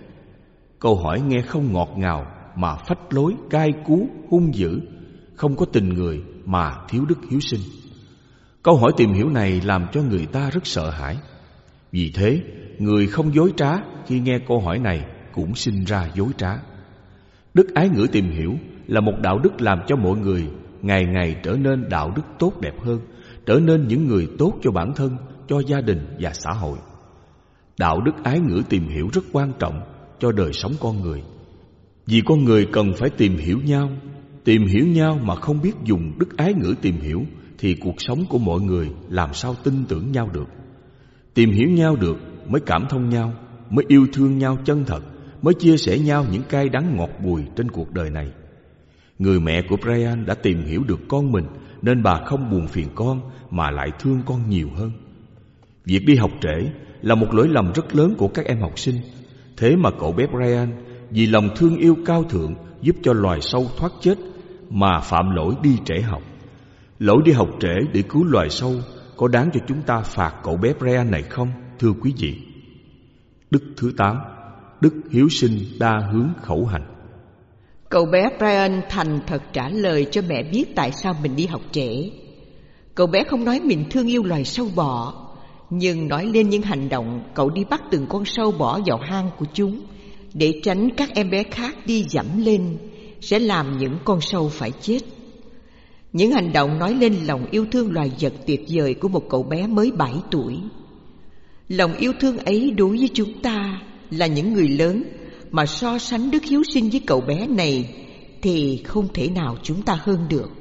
Câu hỏi nghe không ngọt ngào mà phách lối, cay cú, hung dữ, không có tình người mà thiếu đức hiếu sinh. Câu hỏi tìm hiểu này làm cho người ta rất sợ hãi. Vì thế, người không dối trá khi nghe câu hỏi này cũng sinh ra dối trá. Đức ái ngữ tìm hiểu là một đạo đức làm cho mọi người ngày ngày trở nên đạo đức tốt đẹp hơn, trở nên những người tốt cho bản thân, cho gia đình và xã hội. Đạo đức ái ngữ tìm hiểu rất quan trọng cho đời sống con người. Vì con người cần phải tìm hiểu nhau. Tìm hiểu nhau mà không biết dùng đức ái ngữ tìm hiểu thì cuộc sống của mọi người làm sao tin tưởng nhau được. Tìm hiểu nhau được mới cảm thông nhau, mới yêu thương nhau chân thật, mới chia sẻ nhau những cay đắng ngọt bùi trên cuộc đời này. Người mẹ của Brian đã tìm hiểu được con mình, nên bà không buồn phiền con mà lại thương con nhiều hơn. Việc đi học trễ là một lỗi lầm rất lớn của các em học sinh. Thế mà cậu bé Brian vì lòng thương yêu cao thượng giúp cho loài sâu thoát chết mà phạm lỗi đi trễ học. Lỗi đi học trễ để cứu loài sâu có đáng cho chúng ta phạt cậu bé Brian này không, thưa quý vị? Đức thứ tám, đức hiếu sinh đa hướng khẩu hành. Cậu bé Brian thành thật trả lời cho mẹ biết tại sao mình đi học trễ. Cậu bé không nói mình thương yêu loài sâu bọ, nhưng nói lên những hành động cậu đi bắt từng con sâu bỏ vào hang của chúng để tránh các em bé khác đi dẫm lên, sẽ làm những con sâu phải chết. Những hành động nói lên lòng yêu thương loài vật tuyệt vời của một cậu bé mới bảy tuổi. Lòng yêu thương ấy đối với chúng ta là những người lớn mà so sánh đức hiếu sinh với cậu bé này thì không thể nào chúng ta hơn được.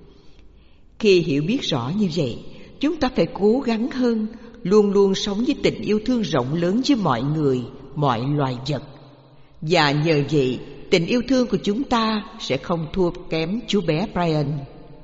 Khi hiểu biết rõ như vậy, chúng ta phải cố gắng hơn, luôn luôn sống với tình yêu thương rộng lớn với mọi người, mọi loài vật. Và nhờ vậy, tình yêu thương của chúng ta sẽ không thua kém chú bé Brian.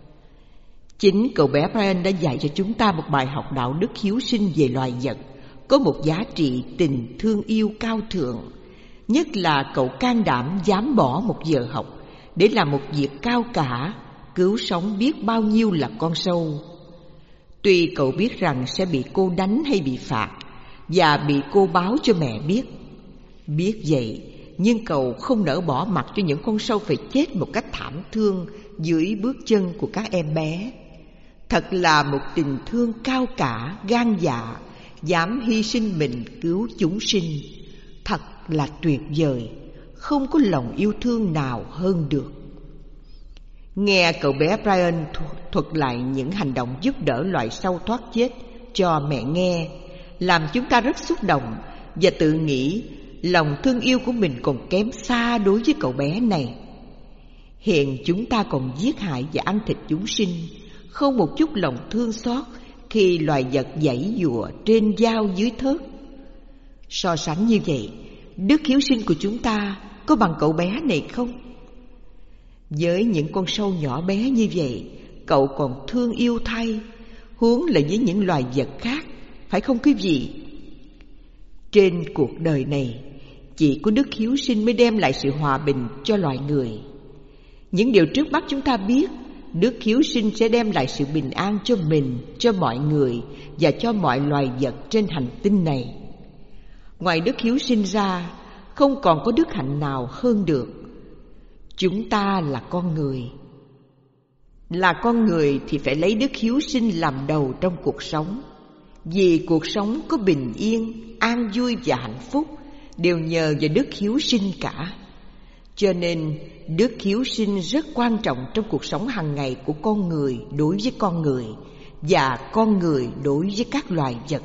Chính cậu bé Brian đã dạy cho chúng ta một bài học đạo đức hiếu sinh về loài vật, có một giá trị tình thương yêu cao thượng. Nhất là cậu can đảm dám bỏ một giờ học để làm một việc cao cả, cứu sống biết bao nhiêu là con sâu. Tuy cậu biết rằng sẽ bị cô đánh hay bị phạt, và bị cô báo cho mẹ biết. Biết vậy, nhưng cậu không nỡ bỏ mặc cho những con sâu phải chết một cách thảm thương dưới bước chân của các em bé. Thật là một tình thương cao cả, gan dạ, dám hy sinh mình cứu chúng sinh. Thật là tuyệt vời, không có lòng yêu thương nào hơn được. Nghe cậu bé Brian thuật lại những hành động giúp đỡ loài sâu thoát chết cho mẹ nghe, làm chúng ta rất xúc động và tự nghĩ lòng thương yêu của mình còn kém xa đối với cậu bé này. Hiện chúng ta còn giết hại và ăn thịt chúng sinh, không một chút lòng thương xót khi loài vật giãy giụa trên dao dưới thớt. So sánh như vậy, đức hiếu sinh của chúng ta có bằng cậu bé này không? Với những con sâu nhỏ bé như vậy, cậu còn thương yêu thay, huống là với những loài vật khác, phải không quý vị? Trên cuộc đời này, chỉ có đức hiếu sinh mới đem lại sự hòa bình cho loài người. Những điều trước mắt chúng ta biết, đức hiếu sinh sẽ đem lại sự bình an cho mình, cho mọi người và cho mọi loài vật trên hành tinh này. Ngoài đức hiếu sinh ra, không còn có đức hạnh nào hơn được. Chúng ta là con người. Là con người thì phải lấy đức hiếu sinh làm đầu trong cuộc sống. Vì cuộc sống có bình yên, an vui và hạnh phúc đều nhờ vào đức hiếu sinh cả. Cho nên đức hiếu sinh rất quan trọng trong cuộc sống hàng ngày của con người đối với con người và con người đối với các loài vật.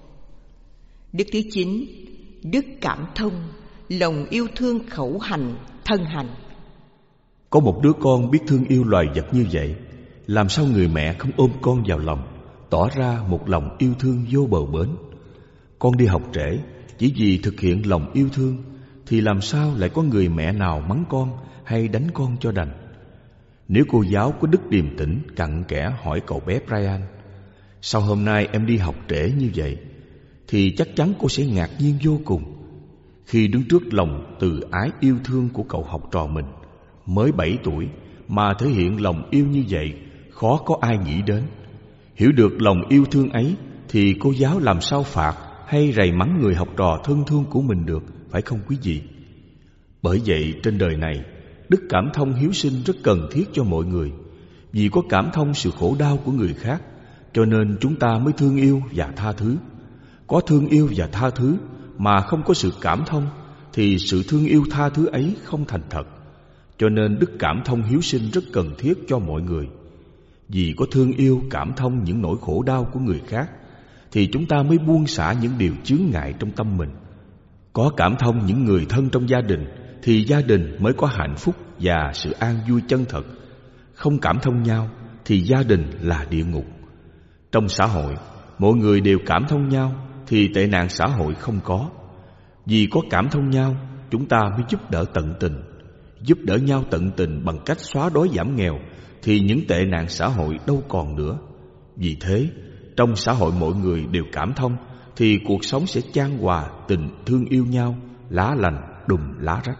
Đức thứ chín, đức cảm thông, lòng yêu thương khẩu hành, thân hành. Có một đứa con biết thương yêu loài vật như vậy, làm sao người mẹ không ôm con vào lòng, tỏ ra một lòng yêu thương vô bờ bến. Con đi học trễ chỉ vì thực hiện lòng yêu thương, thì làm sao lại có người mẹ nào mắng con hay đánh con cho đành? Nếu cô giáo có đức điềm tĩnh cặn kẽ hỏi cậu bé Brian, sao hôm nay em đi học trễ như vậy, thì chắc chắn cô sẽ ngạc nhiên vô cùng. Khi đứng trước lòng từ ái yêu thương của cậu học trò mình, mới bảy tuổi mà thể hiện lòng yêu như vậy, khó có ai nghĩ đến. Hiểu được lòng yêu thương ấy thì cô giáo làm sao phạt hay rầy mắng người học trò thân thương của mình được, phải không quý vị? Bởi vậy trên đời này, đức cảm thông hiếu sinh rất cần thiết cho mọi người. Vì có cảm thông sự khổ đau của người khác, cho nên chúng ta mới thương yêu và tha thứ. Có thương yêu và tha thứ mà không có sự cảm thông, thì sự thương yêu tha thứ ấy không thành thật. Cho nên đức cảm thông hiếu sinh rất cần thiết cho mọi người. Vì có thương yêu cảm thông những nỗi khổ đau của người khác, thì chúng ta mới buông xả những điều chướng ngại trong tâm mình. Có cảm thông những người thân trong gia đình, thì gia đình mới có hạnh phúc và sự an vui chân thật. Không cảm thông nhau thì gia đình là địa ngục. Trong xã hội, mọi người đều cảm thông nhau thì tệ nạn xã hội không có. Vì có cảm thông nhau, chúng ta mới giúp đỡ tận tình. Giúp đỡ nhau tận tình bằng cách xóa đói giảm nghèo thì những tệ nạn xã hội đâu còn nữa. Vì thế, trong xã hội mọi người đều cảm thông thì cuộc sống sẽ chan hòa tình thương yêu nhau, lá lành đùm lá rách.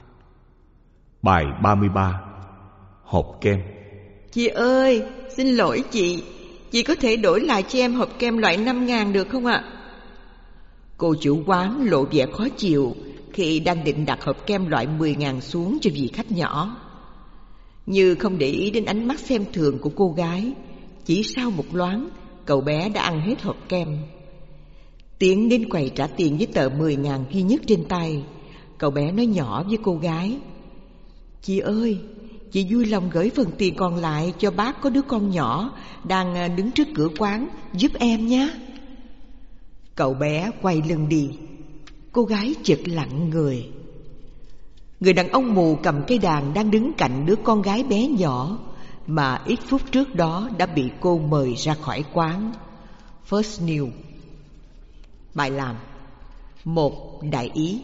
Bài ba mươi ba. Hộp kem. Chị ơi, xin lỗi chị, chị có thể đổi lại cho em hộp kem loại năm ngàn được không ạ? Cô chủ quán lộ vẻ khó chịu khi đang định đặt hộp kem loại mười ngàn xuống cho vị khách nhỏ. Như không để ý đến ánh mắt xem thường của cô gái, chỉ sau một loáng, cậu bé đã ăn hết hộp kem. Tiến đến quầy trả tiền với tờ mười ngàn duy nhất trên tay, cậu bé nói nhỏ với cô gái: Chị ơi, chị vui lòng gửi phần tiền còn lại cho bác có đứa con nhỏ đang đứng trước cửa quán giúp em nhé. Cậu bé quay lưng đi. Cô gái chợt lặng người. Người đàn ông mù cầm cây đàn đang đứng cạnh đứa con gái bé nhỏ mà ít phút trước đó đã bị cô mời ra khỏi quán. First News. Bài làm. Một đại ý.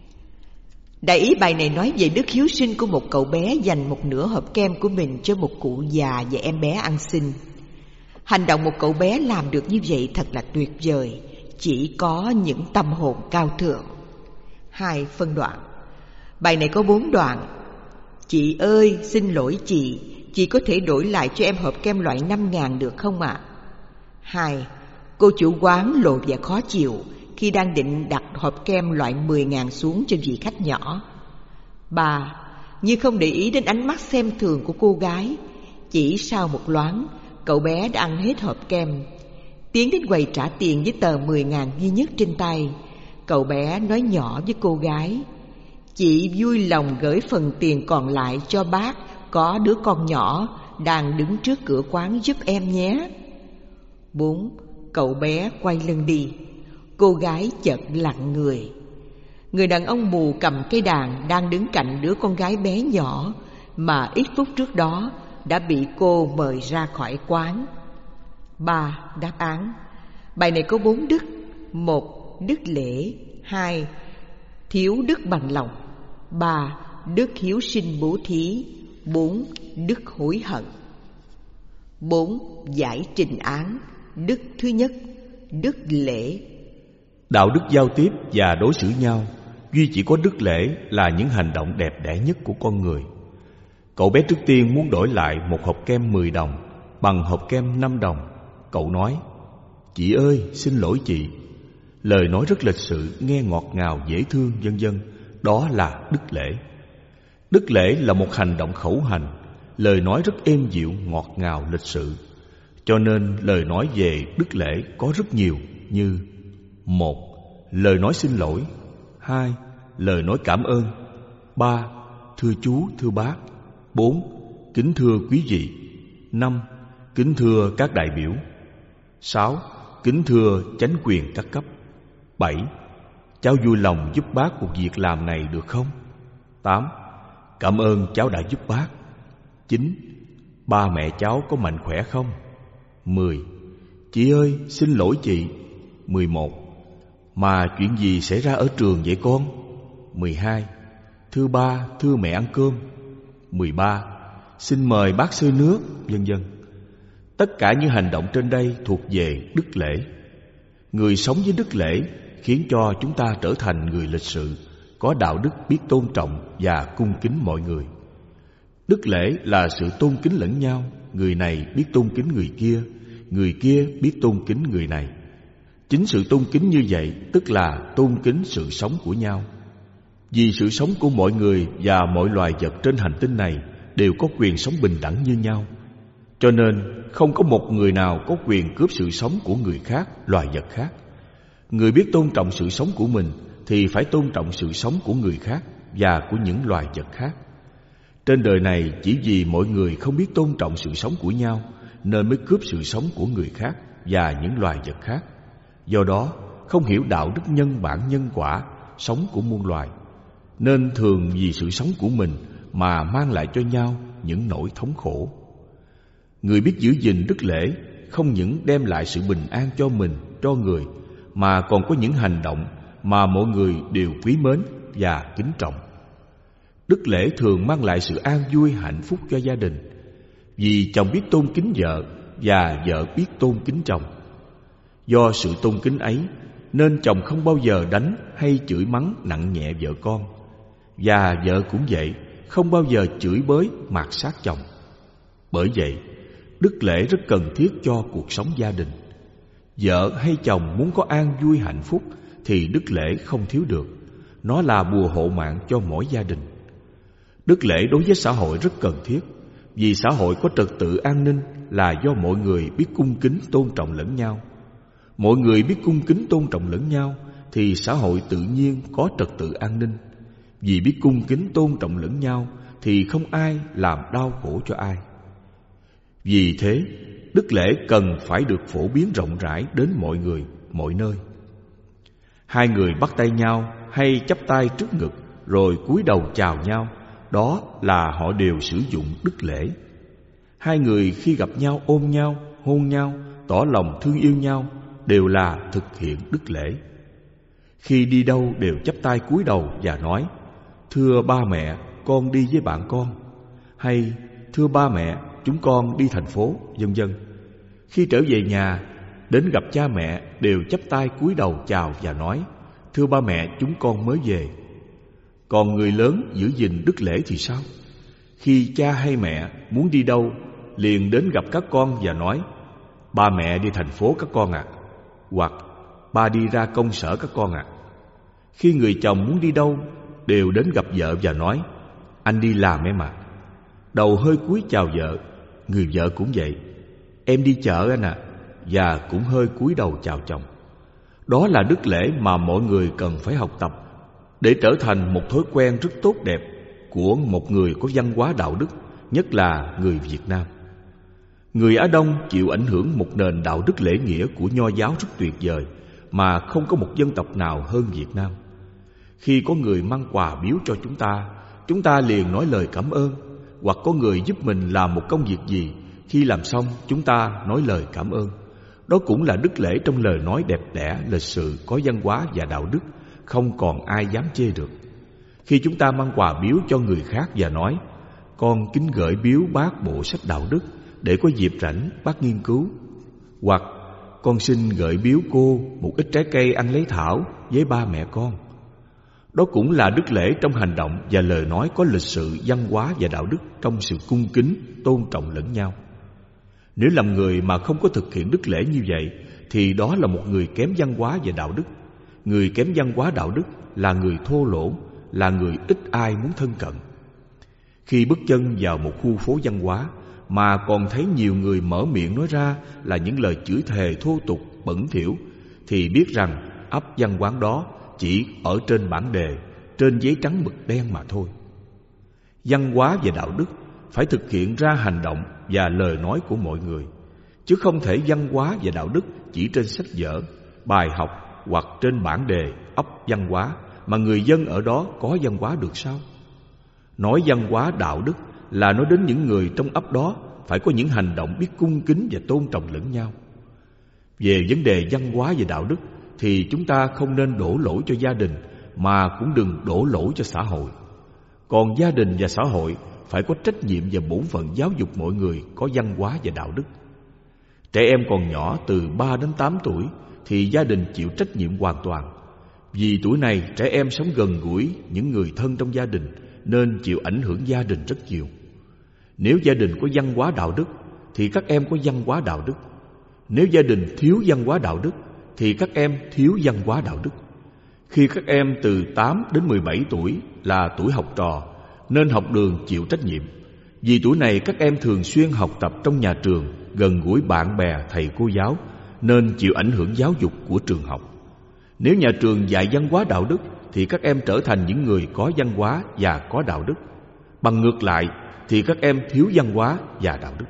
Đại ý bài này nói về đức hiếu sinh của một cậu bé dành một nửa hộp kem của mình cho một cụ già và em bé ăn xin. Hành động một cậu bé làm được như vậy thật là tuyệt vời, chỉ có những tâm hồn cao thượng. Hai phân đoạn. Bài này có bốn đoạn. Chị ơi, xin lỗi chị, chị có thể đổi lại cho em hộp kem loại năm ngàn được không ạ? Hai. Cô chủ quán lộ vẻ khó chịu khi đang định đặt hộp kem loại mười ngàn xuống cho vị khách nhỏ. Ba. Như không để ý đến ánh mắt xem thường của cô gái, chỉ sau một loáng, cậu bé đã ăn hết hộp kem. Tiến đến quầy trả tiền với tờ mười ngàn duy nhất trên tay, cậu bé nói nhỏ với cô gái: Chị vui lòng gửi phần tiền còn lại cho bác có đứa con nhỏ đang đứng trước cửa quán giúp em nhé. Bốn. Cậu bé quay lưng đi. Cô gái chợt lặng người. Người đàn ông mù cầm cây đàn đang đứng cạnh đứa con gái bé nhỏ mà ít phút trước đó đã bị cô mời ra khỏi quán. Ba. Đáp án. Bài này có bốn đức. Một. Đức lễ. Hai. Thiếu đức bằng lòng. Ba. Đức hiếu sinh bố thí. Bốn. Đức hối hận. Bốn. Giải trình án. Đức thứ nhất, đức lễ. Đạo đức giao tiếp và đối xử nhau, duy chỉ có đức lễ là những hành động đẹp đẽ nhất của con người. Cậu bé trước tiên muốn đổi lại một hộp kem mười đồng bằng hộp kem năm đồng. Cậu nói: Chị ơi, xin lỗi chị. Lời nói rất lịch sự, nghe ngọt ngào, dễ thương, vân vân. Đó là đức lễ. Đức lễ là một hành động khẩu hành, lời nói rất êm dịu, ngọt ngào, lịch sự. Cho nên lời nói về đức lễ có rất nhiều, như: một. Lời nói xin lỗi. Hai. Lời nói cảm ơn. Ba. Thưa chú, thưa bác. Bốn. Kính thưa quý vị. Năm. Kính thưa các đại biểu. Sáu. Kính thưa chánh quyền các cấp. Bảy. Cháu vui lòng giúp bác một việc làm này được không? Tám. Cảm ơn cháu đã giúp bác. Chín. Ba mẹ cháu có mạnh khỏe không? Mười. Chị ơi, xin lỗi chị. Mười một. Mà chuyện gì xảy ra ở trường vậy con? Mười hai. Thưa ba, thưa mẹ ăn cơm. Mười ba. Xin mời bác xơi nước, vân vân. Tất cả những hành động trên đây thuộc về đức lễ. Người sống với đức lễ khiến cho chúng ta trở thành người lịch sự, có đạo đức, biết tôn trọng và cung kính mọi người. Đức lễ là sự tôn kính lẫn nhau. Người này biết tôn kính người kia, người kia biết tôn kính người này. Chính sự tôn kính như vậy tức là tôn kính sự sống của nhau. Vì sự sống của mọi người và mọi loài vật trên hành tinh này đều có quyền sống bình đẳng như nhau, cho nên không có một người nào có quyền cướp sự sống của người khác, loài vật khác. Người biết tôn trọng sự sống của mình thì phải tôn trọng sự sống của người khác và của những loài vật khác. Trên đời này chỉ vì mọi người không biết tôn trọng sự sống của nhau nên mới cướp sự sống của người khác và những loài vật khác. Do đó không hiểu đạo đức nhân bản nhân quả sống của muôn loài, nên thường vì sự sống của mình mà mang lại cho nhau những nỗi thống khổ. Người biết giữ gìn đức lễ không những đem lại sự bình an cho mình, cho người, mà còn có những hành động mà mọi người đều quý mến và kính trọng. Đức lễ thường mang lại sự an vui, hạnh phúc cho gia đình, vì chồng biết tôn kính vợ và vợ biết tôn kính chồng. Do sự tôn kính ấy nên chồng không bao giờ đánh hay chửi mắng nặng nhẹ vợ con, và vợ cũng vậy, không bao giờ chửi bới mạt sát chồng. Bởi vậy, đức lễ rất cần thiết cho cuộc sống gia đình. Vợ hay chồng muốn có an vui hạnh phúc thì đức lễ không thiếu được. Nó là bùa hộ mạng cho mỗi gia đình. Đức lễ đối với xã hội rất cần thiết, vì xã hội có trật tự an ninh là do mọi người biết cung kính tôn trọng lẫn nhau. Mọi người biết cung kính tôn trọng lẫn nhau thì xã hội tự nhiên có trật tự an ninh. Vì biết cung kính tôn trọng lẫn nhau thì không ai làm đau khổ cho ai. Vì thế, đức lễ cần phải được phổ biến rộng rãi đến mọi người, mọi nơi. Hai người bắt tay nhau hay chắp tay trước ngực rồi cúi đầu chào nhau, đó là họ đều sử dụng đức lễ. Hai người khi gặp nhau ôm nhau, hôn nhau, tỏ lòng thương yêu nhau đều là thực hiện đức lễ. Khi đi đâu đều chắp tay cúi đầu và nói: "Thưa ba mẹ, con đi với bạn con", hay "Thưa ba mẹ, chúng con đi thành phố", vân vân. Khi trở về nhà, đến gặp cha mẹ đều chắp tay cúi đầu chào và nói: "Thưa ba mẹ, chúng con mới về". Còn người lớn giữ gìn đức lễ thì sao? Khi cha hay mẹ muốn đi đâu, liền đến gặp các con và nói: "Ba mẹ đi thành phố các con ạ", à. Hoặc "Ba đi ra công sở các con ạ." À. Khi người chồng muốn đi đâu, đều đến gặp vợ và nói: "Anh đi làm em ạ." À. Đầu hơi cúi chào vợ. Người vợ cũng vậy: "Em đi chợ anh ạ." À. Và cũng hơi cúi đầu chào chồng. Đó là đức lễ mà mọi người cần phải học tập để trở thành một thói quen rất tốt đẹp của một người có văn hóa đạo đức, nhất là người Việt Nam. Người Á Đông chịu ảnh hưởng một nền đạo đức lễ nghĩa của Nho giáo rất tuyệt vời, mà không có một dân tộc nào hơn Việt Nam. Khi có người mang quà biếu cho chúng ta, chúng ta liền nói lời cảm ơn. Hoặc có người giúp mình làm một công việc gì, khi làm xong chúng ta nói lời cảm ơn. Đó cũng là đức lễ trong lời nói đẹp đẽ, lịch sự, có văn hóa và đạo đức, không còn ai dám chê được. Khi chúng ta mang quà biếu cho người khác và nói: "Con kính gửi biếu bác bộ sách đạo đức, để có dịp rảnh bác nghiên cứu", hoặc "Con xin gửi biếu cô một ít trái cây ăn lấy thảo với ba mẹ con", đó cũng là đức lễ trong hành động và lời nói có lịch sự, văn hóa và đạo đức, trong sự cung kính, tôn trọng lẫn nhau. Nếu làm người mà không có thực hiện đức lễ như vậy thì đó là một người kém văn hóa và đạo đức. Người kém văn hóa đạo đức là người thô lỗ, là người ít ai muốn thân cận. Khi bước chân vào một khu phố văn hóa mà còn thấy nhiều người mở miệng nói ra là những lời chửi thề thô tục, bẩn thỉu, thì biết rằng ấp văn quán đó chỉ ở trên bản đề, trên giấy trắng mực đen mà thôi. Văn hóa và đạo đức phải thực hiện ra hành động và lời nói của mọi người, chứ không thể văn hóa và đạo đức chỉ trên sách vở, bài học hoặc trên bản đề ấp văn hóa mà người dân ở đó có văn hóa được sao? Nói văn hóa đạo đức là nói đến những người trong ấp đó phải có những hành động biết cung kính và tôn trọng lẫn nhau. Về vấn đề văn hóa và đạo đức thì chúng ta không nên đổ lỗi cho gia đình, mà cũng đừng đổ lỗi cho xã hội. Còn gia đình và xã hội phải có trách nhiệm và bổn phận giáo dục mọi người có văn hóa và đạo đức. Trẻ em còn nhỏ từ ba đến tám tuổi thì gia đình chịu trách nhiệm hoàn toàn. Vì tuổi này trẻ em sống gần gũi những người thân trong gia đình nên chịu ảnh hưởng gia đình rất nhiều. Nếu gia đình có văn hóa đạo đức thì các em có văn hóa đạo đức. Nếu gia đình thiếu văn hóa đạo đức thì các em thiếu văn hóa đạo đức. Khi các em từ tám đến mười bảy tuổi là tuổi học trò, nên học đường chịu trách nhiệm. Vì tuổi này các em thường xuyên học tập trong nhà trường, gần gũi bạn bè, thầy cô giáo, nên chịu ảnh hưởng giáo dục của trường học. Nếu nhà trường dạy văn hóa đạo đức thì các em trở thành những người có văn hóa và có đạo đức. Bằng ngược lại thì các em thiếu văn hóa và đạo đức.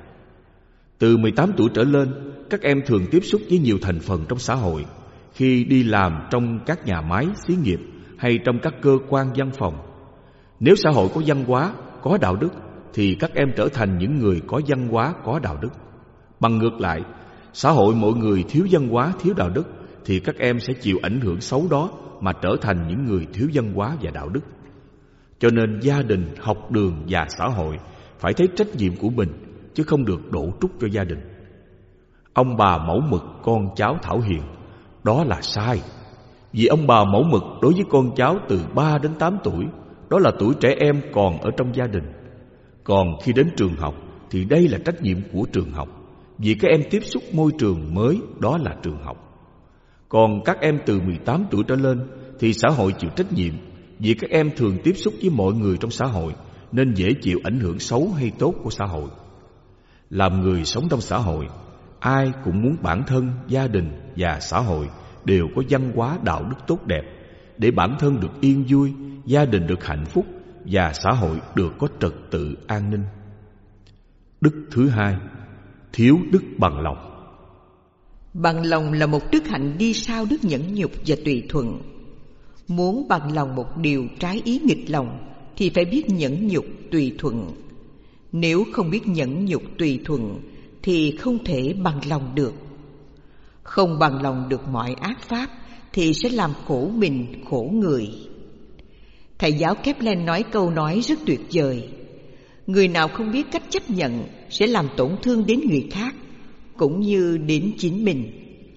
Từ mười tám tuổi trở lên, các em thường tiếp xúc với nhiều thành phần trong xã hội. Khi đi làm trong các nhà máy, xí nghiệp hay trong các cơ quan văn phòng, nếu xã hội có văn hóa, có đạo đức thì các em trở thành những người có văn hóa, có đạo đức. Bằng ngược lại, xã hội mọi người thiếu văn hóa, thiếu đạo đức, thì các em sẽ chịu ảnh hưởng xấu đó mà trở thành những người thiếu văn hóa và đạo đức. Cho nên gia đình, học đường và xã hội phải thấy trách nhiệm của mình, chứ không được đổ trút cho gia đình. Ông bà mẫu mực, con cháu thảo hiền, đó là sai. Vì ông bà mẫu mực đối với con cháu từ ba đến tám tuổi, đó là tuổi trẻ em còn ở trong gia đình. Còn khi đến trường học thì đây là trách nhiệm của trường học, vì các em tiếp xúc môi trường mới, đó là trường học. Còn các em từ mười tám tuổi trở lên thì xã hội chịu trách nhiệm, vì các em thường tiếp xúc với mọi người trong xã hội, nên dễ chịu ảnh hưởng xấu hay tốt của xã hội. Làm người sống trong xã hội, ai cũng muốn bản thân, gia đình và xã hội đều có văn hóa đạo đức tốt đẹp, để bản thân được yên vui, gia đình được hạnh phúc và xã hội được có trật tự an ninh. Đức thứ hai, thiếu đức bằng lòng. Bằng lòng là một đức hạnh đi sau đức nhẫn nhục và tùy thuận. Muốn bằng lòng một điều trái ý nghịch lòng thì phải biết nhẫn nhục tùy thuận. Nếu không biết nhẫn nhục tùy thuận thì không thể bằng lòng được. Không bằng lòng được mọi ác pháp thì sẽ làm khổ mình, khổ người. Thầy giáo Kepler nói câu nói rất tuyệt vời: người nào không biết cách chấp nhận sẽ làm tổn thương đến người khác, cũng như đến chính mình.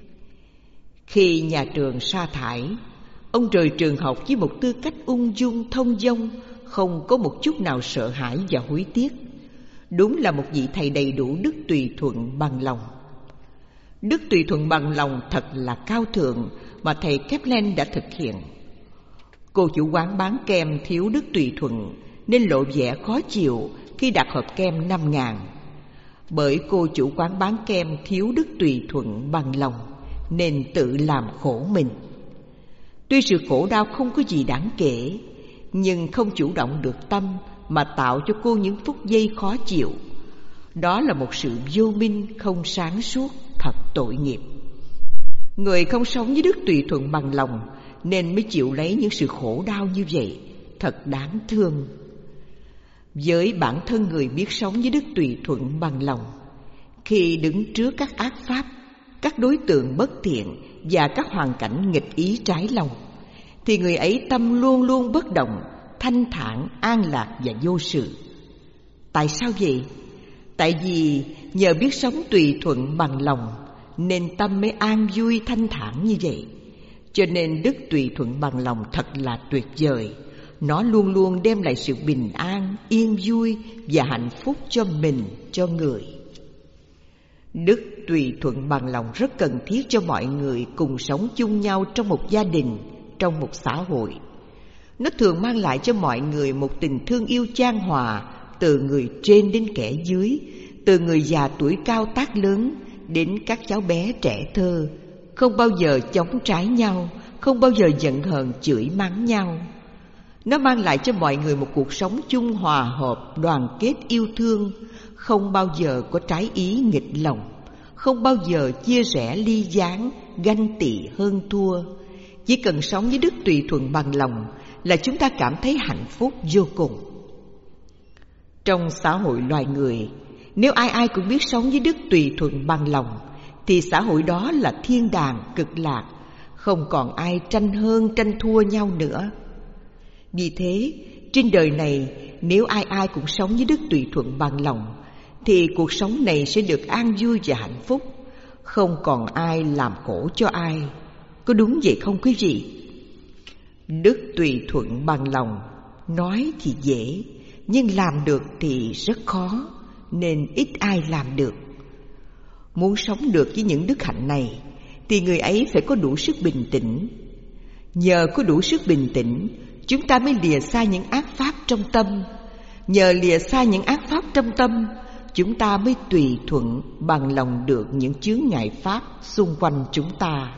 Khi nhà trường sa thải, ông rời trường học với một tư cách ung dung thông dong, không có một chút nào sợ hãi và hối tiếc. Đúng là một vị thầy đầy đủ đức tùy thuận bằng lòng. Đức tùy thuận bằng lòng thật là cao thượng mà thầy Kepler đã thực hiện. Cô chủ quán bán kem thiếu đức tùy thuận nên lộ vẻ khó chịu khi đặt hộp kem năm ngàn. Bởi cô chủ quán bán kem thiếu đức tùy thuận bằng lòng nên tự làm khổ mình. Tuy sự khổ đau không có gì đáng kể, nhưng không chủ động được tâm mà tạo cho cô những phút giây khó chịu. Đó là một sự vô minh, không sáng suốt, thật tội nghiệp. Người không sống với đức tùy thuận bằng lòng nên mới chịu lấy những sự khổ đau như vậy, thật đáng thương. Với bản thân người biết sống với đức tùy thuận bằng lòng, khi đứng trước các ác pháp, các đối tượng bất thiện và các hoàn cảnh nghịch ý trái lòng, thì người ấy tâm luôn luôn bất động, thanh thản, an lạc và vô sự. Tại sao vậy? Tại vì nhờ biết sống tùy thuận bằng lòng nên tâm mới an vui thanh thản như vậy. Cho nên đức tùy thuận bằng lòng thật là tuyệt vời. Nó luôn luôn đem lại sự bình an, yên vui và hạnh phúc cho mình, cho người. Đức tùy thuận bằng lòng rất cần thiết cho mọi người cùng sống chung nhau trong một gia đình, trong một xã hội. Nó thường mang lại cho mọi người một tình thương yêu chan hòa, từ người trên đến kẻ dưới, từ người già tuổi cao tác lớn đến các cháu bé trẻ thơ, không bao giờ chống trái nhau, không bao giờ giận hờn chửi mắng nhau. Nó mang lại cho mọi người một cuộc sống chung hòa hợp, đoàn kết yêu thương, không bao giờ có trái ý nghịch lòng, không bao giờ chia rẽ ly gián, ganh tị hơn thua. Chỉ cần sống với đức tùy thuận bằng lòng là chúng ta cảm thấy hạnh phúc vô cùng. Trong xã hội loài người, nếu ai ai cũng biết sống với đức tùy thuận bằng lòng thì xã hội đó là thiên đàng cực lạc, không còn ai tranh hơn tranh thua nhau nữa. Vì thế, trên đời này nếu ai ai cũng sống với đức tùy thuận bằng lòng thì cuộc sống này sẽ được an vui và hạnh phúc, không còn ai làm khổ cho ai. Có đúng vậy không quý vị? Đức tùy thuận bằng lòng nói thì dễ, nhưng làm được thì rất khó, nên ít ai làm được. Muốn sống được với những đức hạnh này thì người ấy phải có đủ sức bình tĩnh. Nhờ có đủ sức bình tĩnh, chúng ta mới lìa xa những ác pháp trong tâm. Nhờ lìa xa những ác pháp trong tâm, chúng ta mới tùy thuận bằng lòng được những chướng ngại pháp xung quanh chúng ta.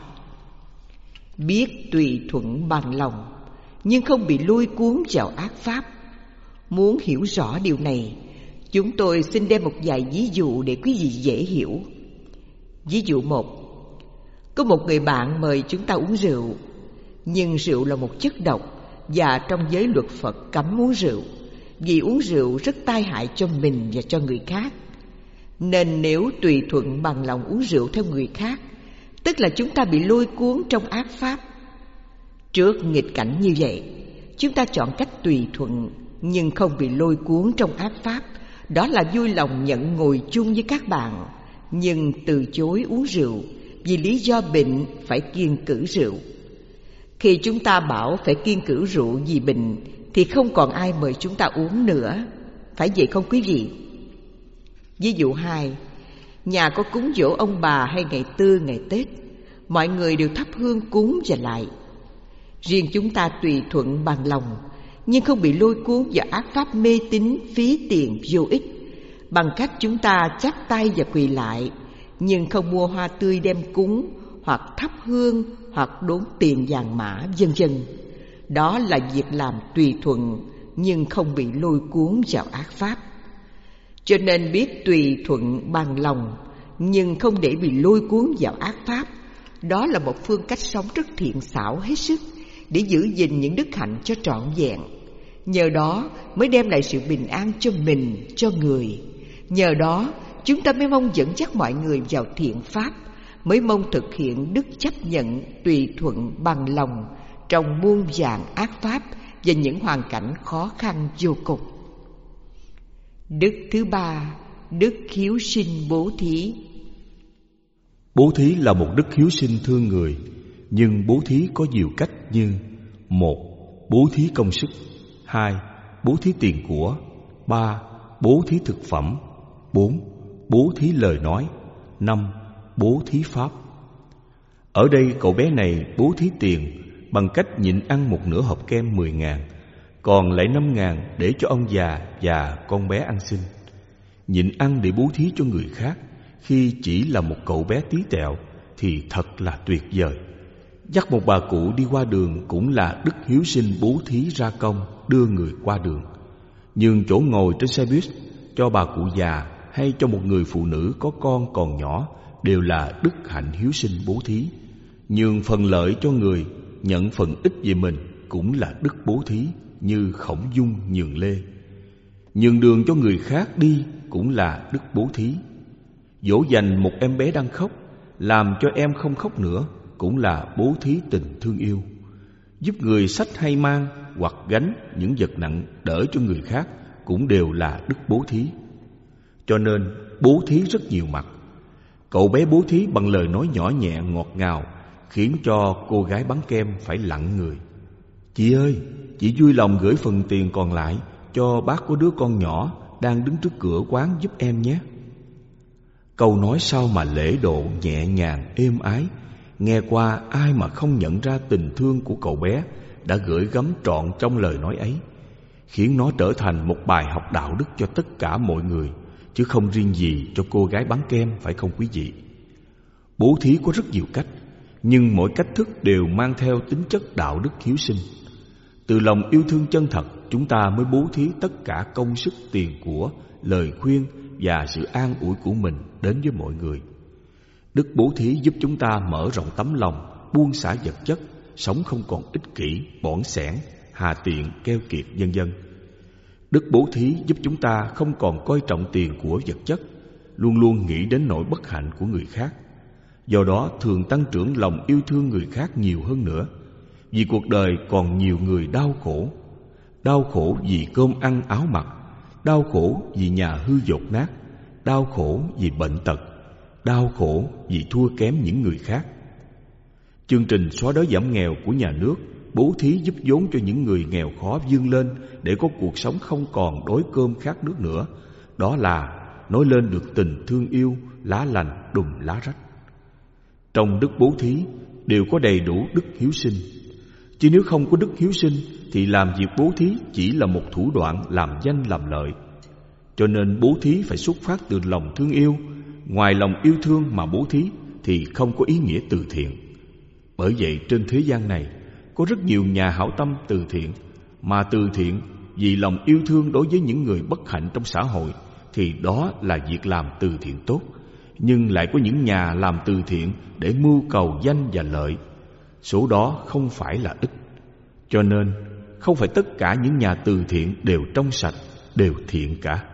Biết tùy thuận bằng lòng nhưng không bị lôi cuốn vào ác pháp. Muốn hiểu rõ điều này, chúng tôi xin đem một vài ví dụ để quý vị dễ hiểu. Ví dụ một: có một người bạn mời chúng ta uống rượu, nhưng rượu là một chất độc và trong giới luật Phật cấm uống rượu. vì uống rượu rất tai hại cho mình và cho người khác. Nên nếu tùy thuận bằng lòng uống rượu theo người khác, tức là chúng ta bị lôi cuốn trong ác pháp. Trước nghịch cảnh như vậy, chúng ta chọn cách tùy thuận nhưng không bị lôi cuốn trong ác pháp. Đó là vui lòng nhận ngồi chung với các bạn, nhưng từ chối uống rượu vì lý do bệnh phải kiêng cữ rượu. Khi chúng ta bảo phải kiêng cữ rượu vì bệnh thì không còn ai mời chúng ta uống nữa. Phải vậy không quý vị? Ví dụ hai, nhà có cúng giỗ ông bà hay ngày tư ngày Tết, mọi người đều thắp hương cúng và lại. Riêng chúng ta tùy thuận bằng lòng, nhưng không bị lôi cuốn vào ác pháp mê tín phí tiền vô ích, bằng cách chúng ta chắp tay và quỳ lại, nhưng không mua hoa tươi đem cúng, hoặc thắp hương, hoặc đốn tiền vàng mã, vân vân. Đó là việc làm tùy thuận, nhưng không bị lôi cuốn vào ác pháp. Cho nên biết tùy thuận bằng lòng, nhưng không để bị lôi cuốn vào ác pháp, đó là một phương cách sống rất thiện xảo hết sức để giữ gìn những đức hạnh cho trọn vẹn. Nhờ đó mới đem lại sự bình an cho mình, cho người. Nhờ đó chúng ta mới mong dẫn dắt mọi người vào thiện pháp, mới mong thực hiện đức chấp nhận tùy thuận bằng lòng trong muôn vàn ác pháp và những hoàn cảnh khó khăn vô cùng. Đức thứ ba, đức hiếu sinh bố thí. Bố thí là một đức hiếu sinh thương người, nhưng bố thí có nhiều cách như: một. Bố thí công sức. Hai. Bố thí tiền của. Ba. Bố thí thực phẩm. Bốn. Bố thí lời nói. Năm. Bố thí pháp. Ở đây cậu bé này bố thí tiền bằng cách nhịn ăn một nửa hộp kem mười ngàn, còn lại năm ngàn để cho ông già và con bé ăn xin. Nhịn ăn để bố thí cho người khác khi chỉ là một cậu bé tí tẹo thì thật là tuyệt vời. Dắt một bà cụ đi qua đường cũng là đức hiếu sinh bố thí ra công đưa người qua đường. Nhường chỗ ngồi trên xe buýt cho bà cụ già hay cho một người phụ nữ có con còn nhỏ đều là đức hạnh hiếu sinh bố thí. Nhường phần lợi cho người, nhận phần ít về mình cũng là đức bố thí, như Khổng Dung nhường Lê. Nhường đường cho người khác đi cũng là đức bố thí. Dỗ dành một em bé đang khóc, làm cho em không khóc nữa cũng là bố thí tình thương yêu. Giúp người xách hay mang hoặc gánh những vật nặng đỡ cho người khác cũng đều là đức bố thí. Cho nên bố thí rất nhiều mặt. Cậu bé bố thí bằng lời nói nhỏ nhẹ ngọt ngào, khiến cho cô gái bán kem phải lặng người. Chị ơi, chị vui lòng gửi phần tiền còn lại cho bác có đứa con nhỏ đang đứng trước cửa quán giúp em nhé. Câu nói sao mà lễ độ, nhẹ nhàng, êm ái, nghe qua ai mà không nhận ra tình thương của cậu bé đã gửi gắm trọn trong lời nói ấy, khiến nó trở thành một bài học đạo đức cho tất cả mọi người, chứ không riêng gì cho cô gái bán kem, phải không quý vị? Bố thí có rất nhiều cách, nhưng mỗi cách thức đều mang theo tính chất đạo đức hiếu sinh. Từ lòng yêu thương chân thật, chúng ta mới bố thí tất cả công sức, tiền của, lời khuyên và sự an ủi của mình đến với mọi người. Đức bố thí giúp chúng ta mở rộng tấm lòng, buông xả vật chất, sống không còn ích kỷ, bỏn sẻn, hà tiện, keo kiệt, vân vân. Đức bố thí giúp chúng ta không còn coi trọng tiền của vật chất, luôn luôn nghĩ đến nỗi bất hạnh của người khác. Do đó thường tăng trưởng lòng yêu thương người khác nhiều hơn nữa. Vì cuộc đời còn nhiều người đau khổ. Đau khổ vì cơm ăn áo mặc, đau khổ vì nhà hư dột nát, đau khổ vì bệnh tật, đau khổ vì thua kém những người khác. Chương trình xóa đói giảm nghèo của nhà nước bố thí giúp vốn cho những người nghèo khó vươn lên để có cuộc sống không còn đói cơm khát nước nữa. Đó là nói lên được tình thương yêu, lá lành đùm lá rách. Trong đức bố thí đều có đầy đủ đức hiếu sinh. Chứ nếu không có đức hiếu sinh thì làm việc bố thí chỉ là một thủ đoạn làm danh làm lợi. Cho nên bố thí phải xuất phát từ lòng thương yêu. Ngoài lòng yêu thương mà bố thí thì không có ý nghĩa từ thiện. Bởi vậy trên thế gian này có rất nhiều nhà hảo tâm từ thiện. Mà từ thiện vì lòng yêu thương đối với những người bất hạnh trong xã hội thì đó là việc làm từ thiện tốt. Nhưng lại có những nhà làm từ thiện để mưu cầu danh và lợi. Số đó không phải là ít. Cho nên không phải tất cả những nhà từ thiện đều trong sạch, đều thiện cả.